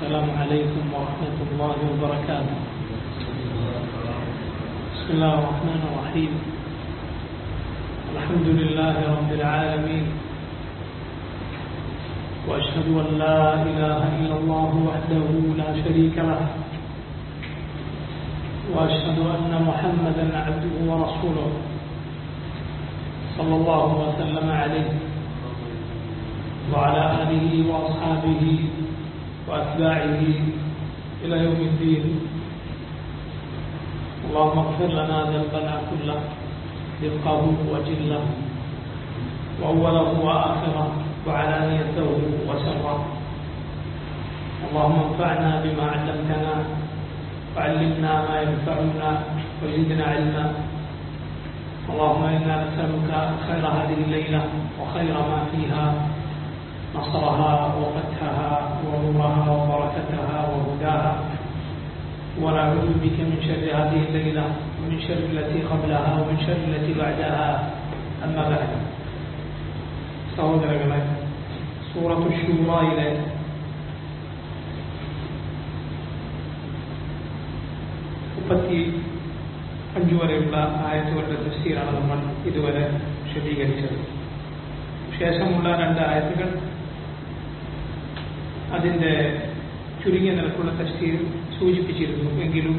السلام عليكم ورحمة الله وبركاته. بسم الله الرحمن الرحيم. الحمد لله رب العالمين، وأشهد أن لا إله إلا الله وحده لا شريك له، وأشهد أن محمدا عبده ورسوله صلى الله وسلم عليه وعلى آله وأصحابه وأتباعه إلى يوم الدين. اللهم اغفر لنا ذنبنا كله، دقه وجله وأوله وآخره وعلانيته وسره. اللهم انفعنا بما علمتنا وعلمنا ما ينفعنا وزدنا علما. اللهم إنا نسألك خير هذه الليلة وخير ما فيها، نصرها وفتحها ونورها وبركتها وهداها، ونعوذ بك من شر هذه الليلة ومن شر التي قبلها ومن شر التي بعدها. أما بعد، സഹോദരങ്ങളെ, സൂറത്തു ശൂറായിലെ 35 വരെയുള്ള ആയത്തുകളുടെ തഫ്സീറാണ് നമ്മൾ ഇതുവരെ വിശദീകരിച്ചത്. ശേഷമുള്ള 2 ആയത്തുകൾ അതിൻ്റെ ചുരുങ്ങിയ നിലക്കുള്ള തഫ്സീർ സൂചിപ്പിച്ചിരുന്നു. എങ്കിലും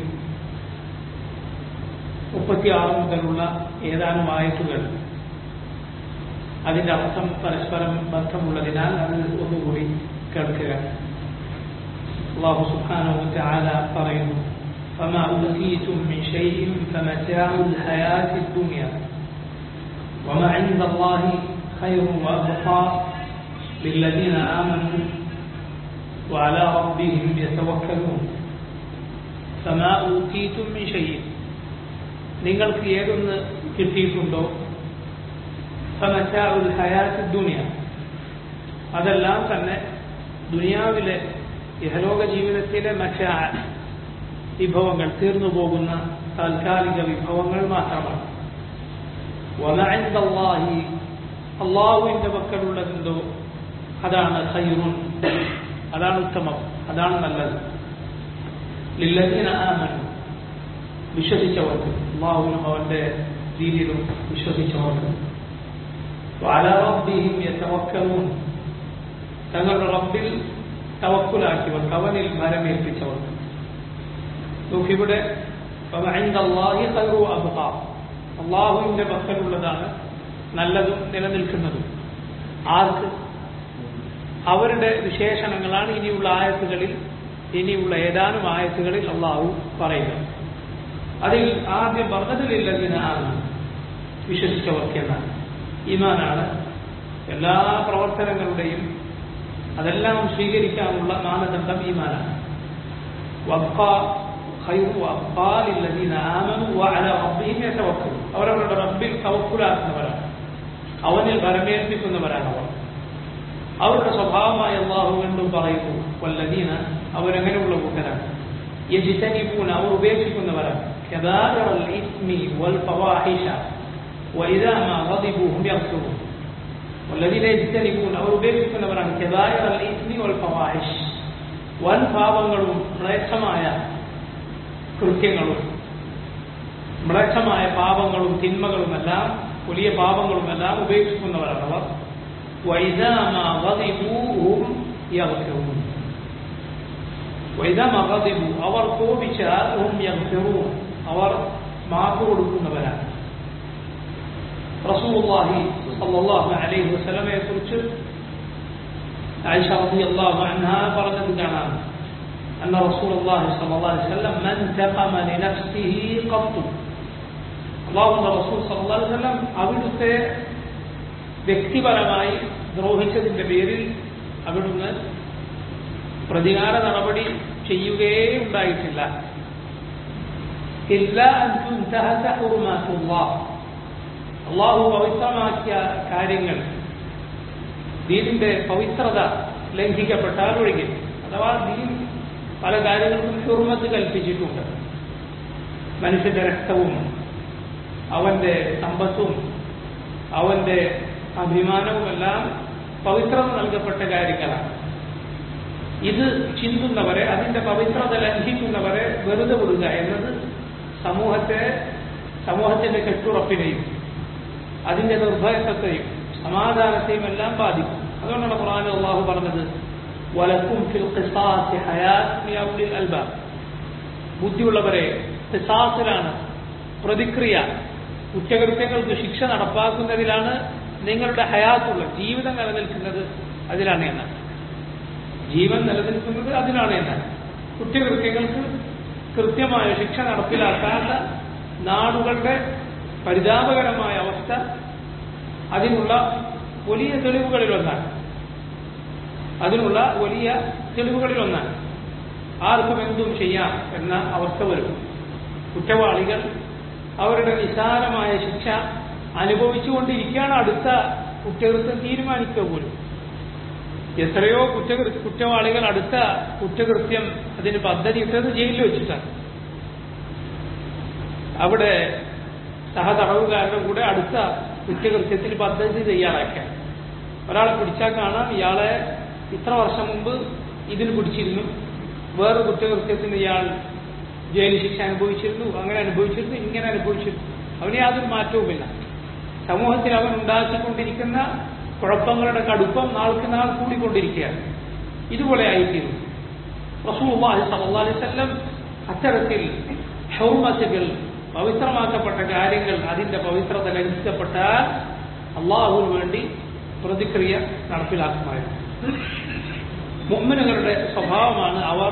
36 മുതലുള്ള ഏതാനും ആയത്തുകൾ അതിൻ്റെ അർത്ഥം പരസ്പരം ബന്ധമുള്ളതിനാൽ അത് ഒന്നുകൂടി കേൾക്കുക. അല്ലാഹു സുബ്ഹാനഹു വ തആല പറയുന്നു: فما أوتيتم من شيء فمتاع الحياة الدنيا وما عند الله خير وأبقى للذين آمنوا وعلى ربهم يتوكلون. فما أوتيتم من شيء, നിങ്ങൾക്ക് ഏതൊന്ന് കിട്ടിയിട്ടുണ്ടോ, فمتاع الحياة الدنيا, അതെല്ലാം തന്നെ ദുനിയാവിലെ ഇഹലോക ജീവിതത്തിലെ മറ്റാ, വിഭവങ്ങൾ, തീർന്നു പോകുന്ന താൽക്കാലിക വിഭവങ്ങൾ മാത്രമാണ്. വമാ ഇൻദല്ലാഹി, അല്ലാഹുവിന്റെ പക്കലുള്ളതെന്തോ അതാണ് ഖൈറുൻ, അതാണ് ഉത്തമം, അതാണ് നല്ലത്. ലില്ലദീന ആമനു, വിശ്വസിച്ചവർക്ക്, അല്ലാഹുവിനും അവന്റെ ദീനിലും വിശ്വസിച്ചവർക്ക്. വഅലാ റബ്ബിഹിം യതവക്കലൂൻ, തങ്ങളുടെ റബ്ബിൽ തവക്കുലാക്കിയവർക്ക്, അവനിൽ ഭരമേൽപ്പിച്ചവർക്ക്. ഇവിടെ അള്ളാഹുവിന്റെ പക്കലുള്ളതാണ് നല്ലതും നിലനിൽക്കുന്നതും. ആർക്ക്? അവരുടെ വിശേഷണങ്ങളാണ് ഇനിയുള്ള ആയത്തുകളിൽ, ഇനിയുള്ള ഏതാനും ആയത്തുകളിൽ അള്ളാഹു പറയുന്നത്. അതിൽ ആദ്യം പറഞ്ഞതിലില്ലതിനാണ് വിശ്വസിച്ചവർക്ക് എന്നാണ്. ഈമാനാണ് എല്ലാ പ്രവർത്തനങ്ങളുടെയും, അതെല്ലാം സ്വീകരിക്കാനുള്ള മാനദണ്ഡം ഈമാനാണ്. അവരവരുടെ റബ്ബിൽ തവക്കുലാക്കുന്നവരാണ്, അവനിൽ ഭരമേൽപ്പിക്കുന്നവരാണ് അവർ. അവരുടെ സ്വഭാവമായി അല്ലാഹു വീണ്ടും പറയുന്നു: വല്ലദീന, അവരെങ്ങനെയുള്ള കൂട്ടരാണ്? യജ്തനിബൂന, അവർ ഉപേക്ഷിക്കുന്നവരാണ്. കബാഇറൽ ഇസ്മി വൽ ഫവാഹിഷ വഇദാ മാ ഗദിബൂ ഹും യഗ്ഫിറൂൻ. വല്ലദീന യജ്തനിബൂന, അവർ ഉപേക്ഷിക്കുന്നവരാണ്. കബാഇറൽ ഇസ്മി വൽ ഫവാഹിഷ, വൻ പാപങ്ങളും മ്ലേച്ഛമായ കൃത്യങ്ങളും, മ്ലേച്ഛമായ പാപങ്ങളും തിന്മകളുമെല്ലാം, വലിയ പാപങ്ങളുമെല്ലാം ഉപേക്ഷിക്കുന്നവരാണ് അവർ. വഇദാ മാ ഗദിബൂ ഹും യഗ്ഫിറൂൻ, വഇദാ മാ ഗദിബൂ, അവർ കോപിച്ചാൽ ഹും യഗ്ഫിറൂൻ, അവർ മാപ്പ് കൊടുക്കുന്നവരാണ്. റസൂലുള്ളാഹി സ്വല്ലല്ലാഹു അലൈഹി വസല്ലമയെ കുറിച്ച് ആയിഷ റളിയല്ലാഹു അൻഹാ പറഞ്ഞത് കാണാം: أن رسول الله صلى الله عليه وسلم ما انتقم لنفسه قط. അല്ലാഹുവിന്റെ റസൂൽ സല്ലല്ലാഹു അലൈഹി വസല്ലം അവിടുത്തെ വ്യക്തിപരമായി ദ്രോഹിച്ചതിന്റെ പേരിൽ അവിടുന്ന് പ്രതികാര നടപടി ചെയ്യുകയേ ഉണ്ടായിട്ടില്ല. ഇല്ലാ അൻ തുൻതഹക ഹുറുമാതുല്ലാഹ്, അല്ലാഹു പവിത്രമാക്കിയ കാര്യങ്ങൾ, ദീനിന്റെ പവിത്രത ലംഘിക്കപ്പെട്ടാൽ ഒഴികെ. അഥവാ ദീൻ പല കാര്യങ്ങൾക്കും ഹുർമത്ത് കൽപ്പിച്ചിട്ടുണ്ട്. മനുഷ്യന്റെ രക്തവും അവന്റെ സമ്പത്തും അവന്റെ അഭിമാനവുമെല്ലാം പവിത്രത നൽകപ്പെട്ട കാര്യങ്ങളാണ്. ഇത് ചിന്തുന്നവരെ, അതിന്റെ പവിത്രത ലംഘിക്കുന്നവരെ വെറുതെ വിടുക എന്നത് സമൂഹത്തിന്റെ കെട്ടുറപ്പിനെയും അതിന്റെ നിർഭയത്വത്തെയും സമാധാനത്തെയും എല്ലാം ബാധിക്കും. അതുകൊണ്ടാണ് ഖുർആനിൽ അല്ലാഹു പറഞ്ഞത് വലക്കും ഫിൽ ഖിസാസി ഹയാത്തുൻ യാ ഉലിൽ അൽബാബ്. ബുദ്ധിയുള്ളവരെ, ഖിസാസിലാണ്, പ്രതിക്രിയ, കുറ്റകൃത്യങ്ങൾക്ക് ശിക്ഷ നടപ്പാക്കുന്നതിലാണ് നിങ്ങളുടെ ഹയാത്തുള്ള ജീവിതം നിലനിൽക്കുന്നത്. അതിലാണ് എന്നാണ് ജീവൻ നിലനിൽക്കുന്നത്, അതിലാണ് എന്നാണ് കുറ്റകൃത്യങ്ങൾക്ക് കൃത്യമായ ശിക്ഷ നടപ്പിലാക്കാത്ത നാടുകളുടെ പരിതാപകരമായ അവസ്ഥ അതിനുള്ള വലിയ തെളിവുകളിലൊന്നാണ്. ആർക്കും എന്തും ചെയ്യാം എന്ന അവസ്ഥ വരും. കുറ്റവാളികൾ അവരുടെ നിസ്സാരമായ ശിക്ഷ അനുഭവിച്ചുകൊണ്ടിരിക്കുകയാണ്. അടുത്ത കുറ്റകൃത്യം തീരുമാനിക്കുക പോലും. എത്രയോ കുറ്റവാളികൾ അടുത്ത കുറ്റകൃത്യം അതിന് പദ്ധതി ഇട്ടത് ജയിലിൽ വെച്ചിട്ടാണ്. അവിടെ സഹതടവുകാരുടെ കൂടെ അടുത്ത കുറ്റകൃത്യത്തിന് പദ്ധതി തയ്യാറാക്കാൻ. ഒരാളെ പിടിച്ചാൽ കാണാം ഇയാളെ ഇത്ര വർഷം മുമ്പ് ഇതിന് പിടിച്ചിരുന്നു, വേറെ കുറ്റകൃത്യത്തിന് ഇയാൾ ജയിൽ ശിക്ഷ അനുഭവിച്ചിരുന്നു, അങ്ങനെ അനുഭവിച്ചിരുന്നു, ഇങ്ങനെ അനുഭവിച്ചിരുന്നു. അവന് യാതൊരു മാറ്റവുമില്ല. സമൂഹത്തിൽ അവൻ ഉണ്ടാക്കിക്കൊണ്ടിരിക്കുന്ന കുഴപ്പങ്ങളുടെ കടുപ്പം നാൾക്ക് നാൾ കൂടിക്കൊണ്ടിരിക്കുകയാണ്. ഇതുപോലെ ആയിത്തീരുന്നു. റസൂലുള്ളാഹി സ്വല്ലല്ലാഹു അലൈഹി വസല്ലം അത്തരത്തിൽ ഹുർമത്തുകൾ, പവിത്രമാക്കപ്പെട്ട കാര്യങ്ങൾ, അതിന്റെ പവിത്രത ലംഘിക്കപ്പെട്ടാൽ അള്ളാഹുവിന് വേണ്ടി പ്രതിക്രിയ നടപ്പിലാക്കുമായിരുന്നു. മുഅ്മിനുകളുടെ സ്വഭാവമാണ് അവർ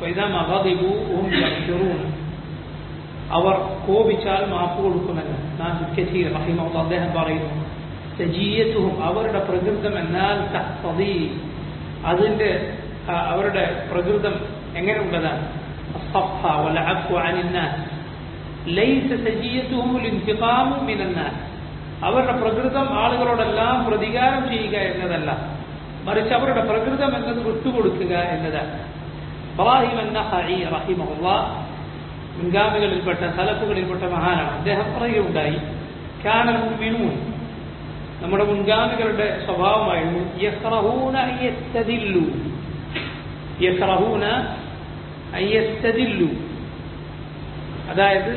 അവർ കോപിച്ചാൽ മാപ്പ് കൊടുക്കുമെന്ന് നാസിർ കസീർ റഹിമഹുല്ലാഹ് അദ്ദേഹം പറയുന്നു. സജീയത്തുഹും അവരുടെ പ്രകൃതം എന്നാൽ തഖ്തദി, അതിന്റെ അവരുടെ പ്രകൃതം എങ്ങനെയുള്ളതാണ്? അസ്സഫ വൽ അഫ്വ അനിൻ നാസ് ലൈസ സജീയത്തുഹും ലിൻതിഖാമു മിനൻ നാസ്. അവരുടെ പ്രകൃതം ആളുകളോടെല്ലാം പ്രതികാരം ചെയ്യുക എന്നതല്ല, മറിച്ച് അവരുടെ പ്രകൃതം എന്നത് വിട്ടുകൊടുക്കുക എന്നതാണ്. ഇബ്രാഹിം അൻ-നഖഈ റഹിമഹുല്ലാഹ് മുൻഗാമികളിൽപ്പെട്ട സലഫുകളിൽപ്പെട്ട മഹാനാണ്. അദ്ദേഹം പറയുകയുണ്ടായി, കാനൽ മുഅ്മിനൂൻ, നമ്മുടെ മുൻഗാമികളുടെ സ്വഭാവമായിരുന്നു, യക്റഹൂന അയ്യസ്തദില്ലു, അതായത്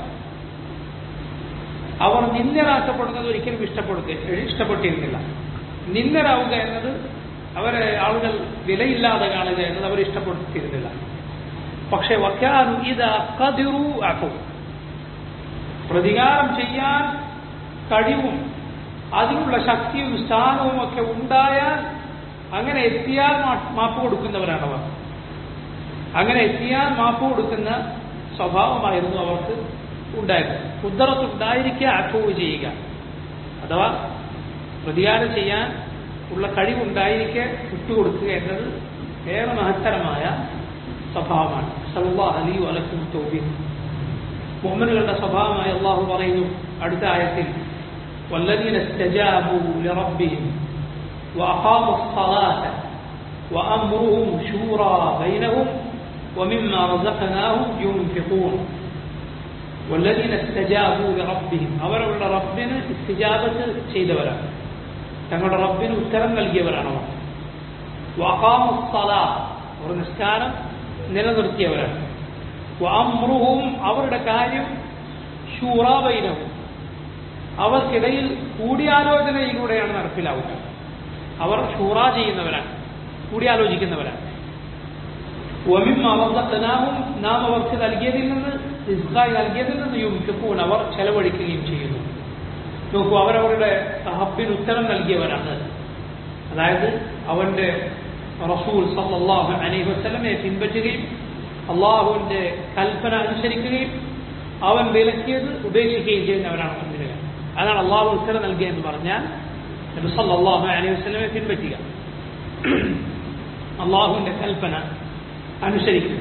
അവർ നിന്ദരാക്കപ്പെടുന്നത് ഒരിക്കലും ഇഷ്ടപ്പെട്ടിരുന്നില്ല. നിന്ദരാവുക എന്നത്, അവരെ ആളുകൾ വിലയില്ലാതെ കാണുക എന്നത് അവർ ഇഷ്ടപ്പെട്ടിരുന്നില്ല. പക്ഷെ വക്കാനു ഇദാ ഖദിറു അഫു, പ്രതികാരം ചെയ്യാൻ കഴിവും അതിനുള്ള ശക്തിയും സ്ഥാനവും ഒക്കെ ഉണ്ടായാൽ അങ്ങനെ എത്തിയാൽ മാപ്പ് കൊടുക്കുന്നവരാണ് അവർ. അങ്ങനെ എത്തിയാൽ മാപ്പ് കൊടുക്കുന്ന സ്വഭാവമായിരുന്നു അവർക്ക് ഉണ്ടായിരുന്നത്. ഖുദ്റത്തുണ്ടായിരിക്കുക, അഫവ് ചെയ്യുക, അഥവാ പ്രതികാരം ചെയ്യാൻ ഉള്ള കഴിവുണ്ടായിരിക്കെ വിട്ടുകൊടുക്കുക എന്നത് ഏറെ മഹത്തരമായ സ്വഭാവമാണ്. സല്ലല്ലാഹു അലൈഹി വസല്ലം തൗബീഖ്. മുഅ്മിനുകളുടെ സ്വഭാവമായി അല്ലാഹു പറയുന്നു അടുത്ത ആയത്തിൽ, വല്ലദീന ഇസ്തജാബു ലിറബ്ബിഹിം വഅഖാമു الصلاة وأمرهم شورى بينهم ومما رزقناهم ينفقون. والذين استجابوا لربهم, അവരുടെ റബ്ബിന് ഇസ്തിജാബത്ത് ചെയ്തവരാണ്, തങ്ങളുടെ റബ്ബിന് ഉത്തരം നൽകിയവരാണ് അവർ. വഅഖാമു الصلاة, അവർ നിസ്കാരം നിലനിർത്തിയവരാണ്. വഅംറുഹും, അവരുടെ കാര്യം ശൂറാ ബൈനഹും, അവർക്കിടയിൽ കൂടിയാലോചനയിലൂടെയാണ് നടപ്പിലാവുക. അവർ ഷൂറ ചെയ്യുന്നവരാണ്, കൂടിയാലോചിക്കുന്നവരാണ്. വമിമ്മാ റസഖ്നാഹും, നാം അവർക്ക് നൽകിയതിൽ നിന്ന്, റിസ്ഖായി നൽകിയതിൽ നിന്ന് യുൻഫിഖൂൻ, അവർ ചെലവഴിക്കുകയും ചെയ്യുന്നു. നോക്കൂ, അവരവരുടെ റബ്ബിന് ഉത്തരം നൽകിയവരാണ്. അതായത് അവന്റെ റസൂൽ സല്ലല്ലാഹു അലൈഹി വസല്ലമയെ പിൻപറ്റുകയും അള്ളാഹുവിന്റെ കൽപ്പന അനുസരിക്കുകയും അവൻ വിലക്കിയത് ഉപേക്ഷിക്കുകയും ചെയ്യുന്നവരാണ് മുഅ്മിനുകൾ. അതാണ് അള്ളാഹു ഉത്തരം നൽകിയ എന്ന് പറഞ്ഞാൽ നബി സല്ലല്ലാഹു അലൈഹി വസല്ലമയെ പിൻപറ്റുക, അള്ളാഹുവിന്റെ കൽപ്പന അനുസരിക്കുക,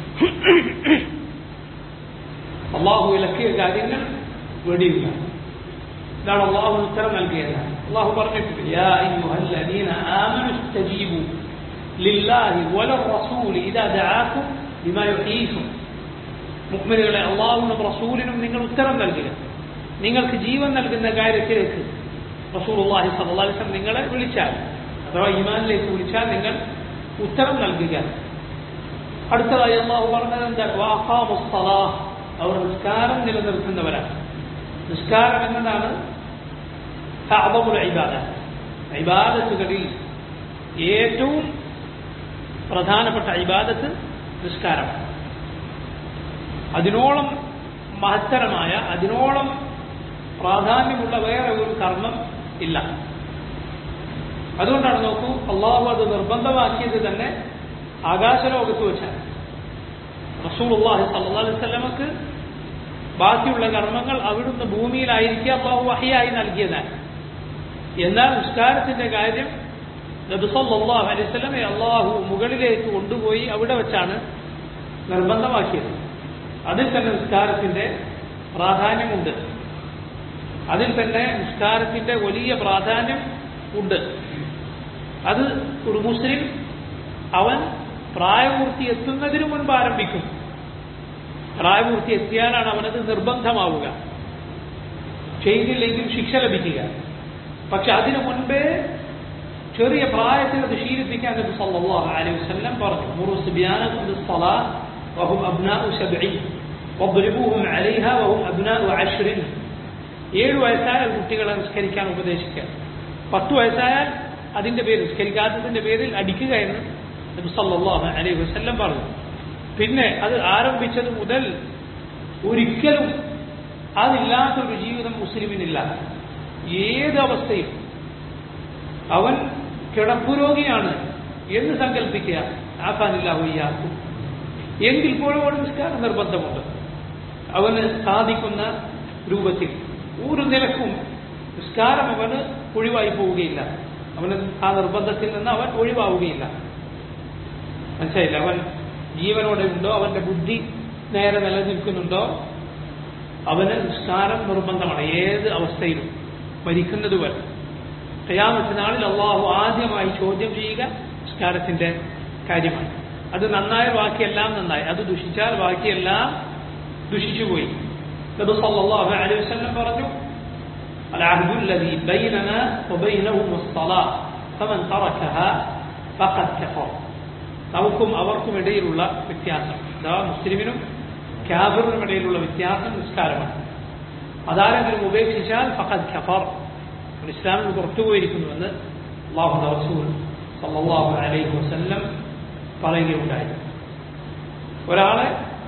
അള്ളാഹു വിലക്കിയ കാര്യങ്ങൾ വെടിയുക. ഇതാണ് അള്ളാഹു ഉത്തരം നൽകിയത്. അള്ളാഹു പറഞ്ഞിട്ടുണ്ട്, യാ അയ്യുഹല്ലദീന ആമനു ഇസ്തജീബു ലില്ലാഹി വലർറസൂലി ഇദാ ദഅാകും ബിമാ യുഹീകും. മുഅ്മിനുകളെ, അള്ളാഹുവിനും റസൂലിനും നിങ്ങൾ ഉത്തരം നൽകുക, നിങ്ങൾക്ക് ജീവൻ നൽകുന്ന കാര്യത്തിലേക്ക് റസൂലുള്ളാഹി സ്വല്ലല്ലാഹു അലൈഹി വസല്ലം നിങ്ങളെ വിളിച്ചാൽ, അഥവാ ഈമാനിലേക്ക് വിളിച്ചാൽ നിങ്ങൾ ഉത്തരം നൽകുക. അടുത്തതായി അല്ലാഹു പറഞ്ഞത് എന്താ? വഅഖാമുസ് സ്വലാഹ്, അവർ നിസ്കാരം നിലനിർത്തുന്നവരാണ്. നിസ്കാരം എന്നതാണ് അഅ്ളമുൽ ഇബാദത്ത്, ഇബാദത്തുകളിൽ ഏറ്റവും പ്രധാനപ്പെട്ട ഇബാദത്ത് നിസ്കാരമാണ്. അതിനോളം മഹത്തരമായ, അതിനോളം പ്രാധാന്യമുള്ള വേറെ ഒരു കർമ്മം ഇല്ല. അതുകൊണ്ടാണ് നോക്കൂ, അള്ളാഹു അത് നിർബന്ധമാക്കിയത് തന്നെ ആകാശലോകത്ത് വെച്ചാണ്. റസൂലുള്ളാഹി സ്വല്ലല്ലാഹു അലൈഹി വസല്ലമക്ക് ബാക്കിയുള്ള കർമ്മങ്ങൾ അവിടുന്ന് ഭൂമിയിലായിരിക്കെ അള്ളാഹു വഹ്യായി നൽകിയതാണ്. എന്നാൽ നിസ്കാരത്തിന്റെ കാര്യം നബി സല്ലല്ലാഹു അലൈഹി വസല്ലമയെ അള്ളാഹു മുകളിലേക്ക് കൊണ്ടുപോയി അവിടെ വെച്ചാണ് നിർബന്ധമാക്കിയത്. അതിൽ തന്നെ നിസ്കാരത്തിന്റെ പ്രാധാന്യമുണ്ട്. അതിൽ തന്നെ നിസ്കാരത്തിന്റെ വലിയ പ്രാധാന്യം ഉണ്ട്. അത് ഒരു മുസ്ലിം അവൻ പ്രായപൂർത്തി എത്തുന്നതിനു മുൻപ് ആരംഭിക്കും. പ്രായപൂർത്തി എത്തിയാലാണ് അവനത് നിർബന്ധമാവുക, ചെയ്തില്ലെങ്കിൽ ശിക്ഷ ലഭിക്കുക. പക്ഷെ അതിനു മുൻപേ ചെറിയ പ്രായത്തിൽ അത് ശീലിപ്പിക്കാൻ നബി സല്ലല്ലാഹു അലൈഹി വസല്ലം പറഞ്ഞു. മുറു സുബ്യാനകും ബിസ്സലാത്ത് വഹും അബ്നാഉ സബ്ഇൻ വദ്രിബൂഹും അലൈഹാ വഹും അബ്നാഉ അശ്റിൻ. 7 വയസ്സായാൽ കുട്ടികളെ നിസ്കരിക്കാൻ ഉപദേശിക്കുക. 10 വയസ്സായാൽ അതിന്റെ പേരിൽ, നിസ്കരിക്കാത്തതിന്റെ പേരിൽ അടിക്കുക എന്ന് നബി സല്ലല്ലാഹു അലൈഹി വസല്ലം പറഞ്ഞു. പിന്നെ അത് ആരംഭിച്ചത് മുതൽ ഒരിക്കലും അതില്ലാത്തൊരു ജീവിതം മുസ്ലിമിനില്ല. ഏത് അവസ്ഥയും അവൻ കിടപ്പുരോഗിയാണ് എന്ന് സങ്കല്പിക്കുക, ആഫാനില്ലാഹു ഇയ്യാക്കും, എങ്കിൽ പോലും അവന് നിസ്കാരം നിർബന്ധമുണ്ട്. അവന് സാധിക്കുന്ന രൂപത്തിൽ ഒരു നിലക്കും നിസ്കാരം അവന് ഒഴിവായി പോവുകയില്ല. അവന് ആ നിർബന്ധത്തിൽ നിന്ന് അവൻ ഒഴിവാവുകയില്ല. മനസ്സിലായില്ല? അവൻ ജീവനോടെ ഉണ്ടോ, അവന്റെ ബുദ്ധി നേരെ നിലനിൽക്കുന്നുണ്ടോ, അവന് നിസ്കാരം നിർബന്ധമാണ് ഏത് അവസ്ഥയിലും, മരിക്കുന്നത് വരെ. ഖിയാമത്ത് നാളിൽ അള്ളാഹു ആദ്യമായി ചോദ്യം ചെയ്യുക നിസ്കാരത്തിന്റെ കാര്യമാണ്. അത് നന്നായാൽ ബാക്കിയെല്ലാം നന്നായി, അത് ദുഷിച്ചാൽ ബാക്കിയെല്ലാം ദുഷിച്ചുപോയി. നബി സല്ലല്ലാഹു അലൈഹി വസല്ലം പറഞ്ഞു, അൽഅഹ്ദു അല്ലദീ ബൈനനാ വബൈനഹും അസ്സലാത്ത് ഫമൻ തറകഹാ ഫഖദ് കഫർ. നമുക്കും അവർക്കും ഇടയിലുള്ള വ്യത്യാസം, അഥവാ മുസ്ലിമിനും കാഫിറിനും ഇടയിലുള്ള വ്യത്യാസം നിസ്കാരമാണ്. അതാരെങ്കിലും ഉപേക്ഷിച്ചാൽ ഫഖദ് കഫർ, ഇസ്ലാമിൽ പുറത്തുപോയിരിക്കുന്നുവെന്ന് അല്ലാഹുവിന്റെ റസൂൽ സല്ലല്ലാഹു അലൈഹി വസല്ലം പറയുകയുണ്ടായി. ഒരാളെ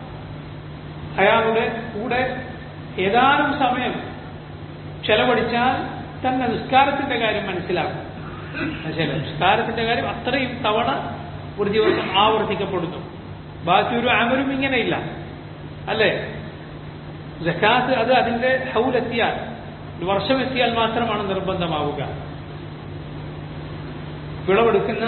അയാളുടെ കൂടെ ഏതാനും സമയം ചെലവഴിച്ചാൽ തന്നെ നിസ്കാരത്തിന്റെ കാര്യം മനസ്സിലാക്കും. നിസ്കാരത്തിന്റെ കാര്യം അത്രയും തവണ ഒരു ദിവസം ആവർത്തിക്കപ്പെടുന്നു. ബാക്കി ഒരു അമലും ഇങ്ങനെയില്ല, അല്ലേ? സക്കാത്ത് അത് അതിന്റെ ഹൗലെത്തിയാൽ, ഒരു വർഷം എത്തിയാൽ മാത്രമാണ് നിർബന്ധമാവുക. വിളവെടുക്കുന്ന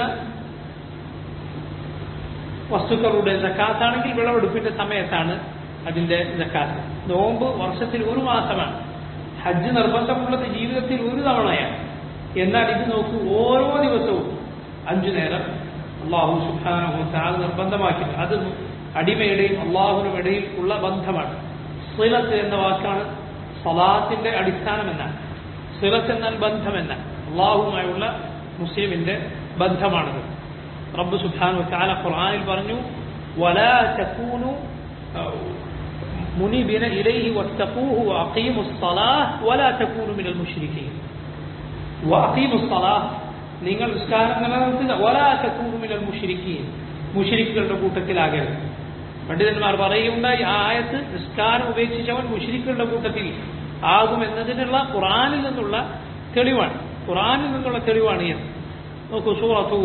വസ്തുക്കളുടെ സക്കാത്താണെങ്കിൽ വിളവെടുപ്പിന്റെ സമയത്താണ് അതിന്റെ സക്കാത്ത്. നോമ്പ് വർഷത്തിൽ ഒരു മാസമാണ്. ഹജ്ജ് നിർബന്ധമുള്ളത് ജീവിതത്തിൽ ഒരു തവണയാണ്. എന്നാൽ ഇത് നോക്കൂ, ഓരോ ദിവസവും 5 നേരം അല്ലാഹു സുബ്ഹാനഹു വ തആല നിർബന്ധമാക്കി. അത് അടിമയുടെയും അള്ളാഹുവിനും ഇടയിൽ ഉള്ള ബന്ധമാണ്. സിലത്ത് എന്ന വാക്കാണ് സലാത്തിന്റെ അടിസ്ഥാനം എന്നാണ്. സിലത്ത് എന്നാൽ ബന്ധമെന്ന, അള്ളാഹുമായുള്ള മുസ്ലിമിന്റെ ബന്ധമാണത്. റബ്ബ് സുബ്ഹാനഹു വ തആല ഖുർആനിൽ പറഞ്ഞു, വലാ തകൂനു മുനിബിന ഇലൈഹി വത്തഖൂഹു വഅഖീമുസ് സ്വലാഹ് വലാ തകൂനു മിനൽ മുശ്രികീൻ. വഅഖീമുസ് സ്വലാഹ്, നിങ്ങൾ നിസ്കാരം നിലനിർത്തുക. വലാ തകൂനു മിനൽ മുശ്രികീൻ, മുശ്രിക്കുകളുടെ കൂട്ടത്തിലാകരുത്. പണ്ഡിതന്മാർ പറയുകയുണ്ടായി, ആ ആയത്ത് നിസ്കാരം ഉപേക്ഷിച്ചവൻ മുശ്രിക്കുകളുടെ കൂട്ടത്തിൽ ആകുമെന്നതിനുള്ള ഖുർആനിൽ നിന്നുള്ള തെളിവാണ്. ഖുർആനിൽ നിന്നുള്ള തെളിവാണ് ഇത്. നോക്കൂ, സൂറത്തു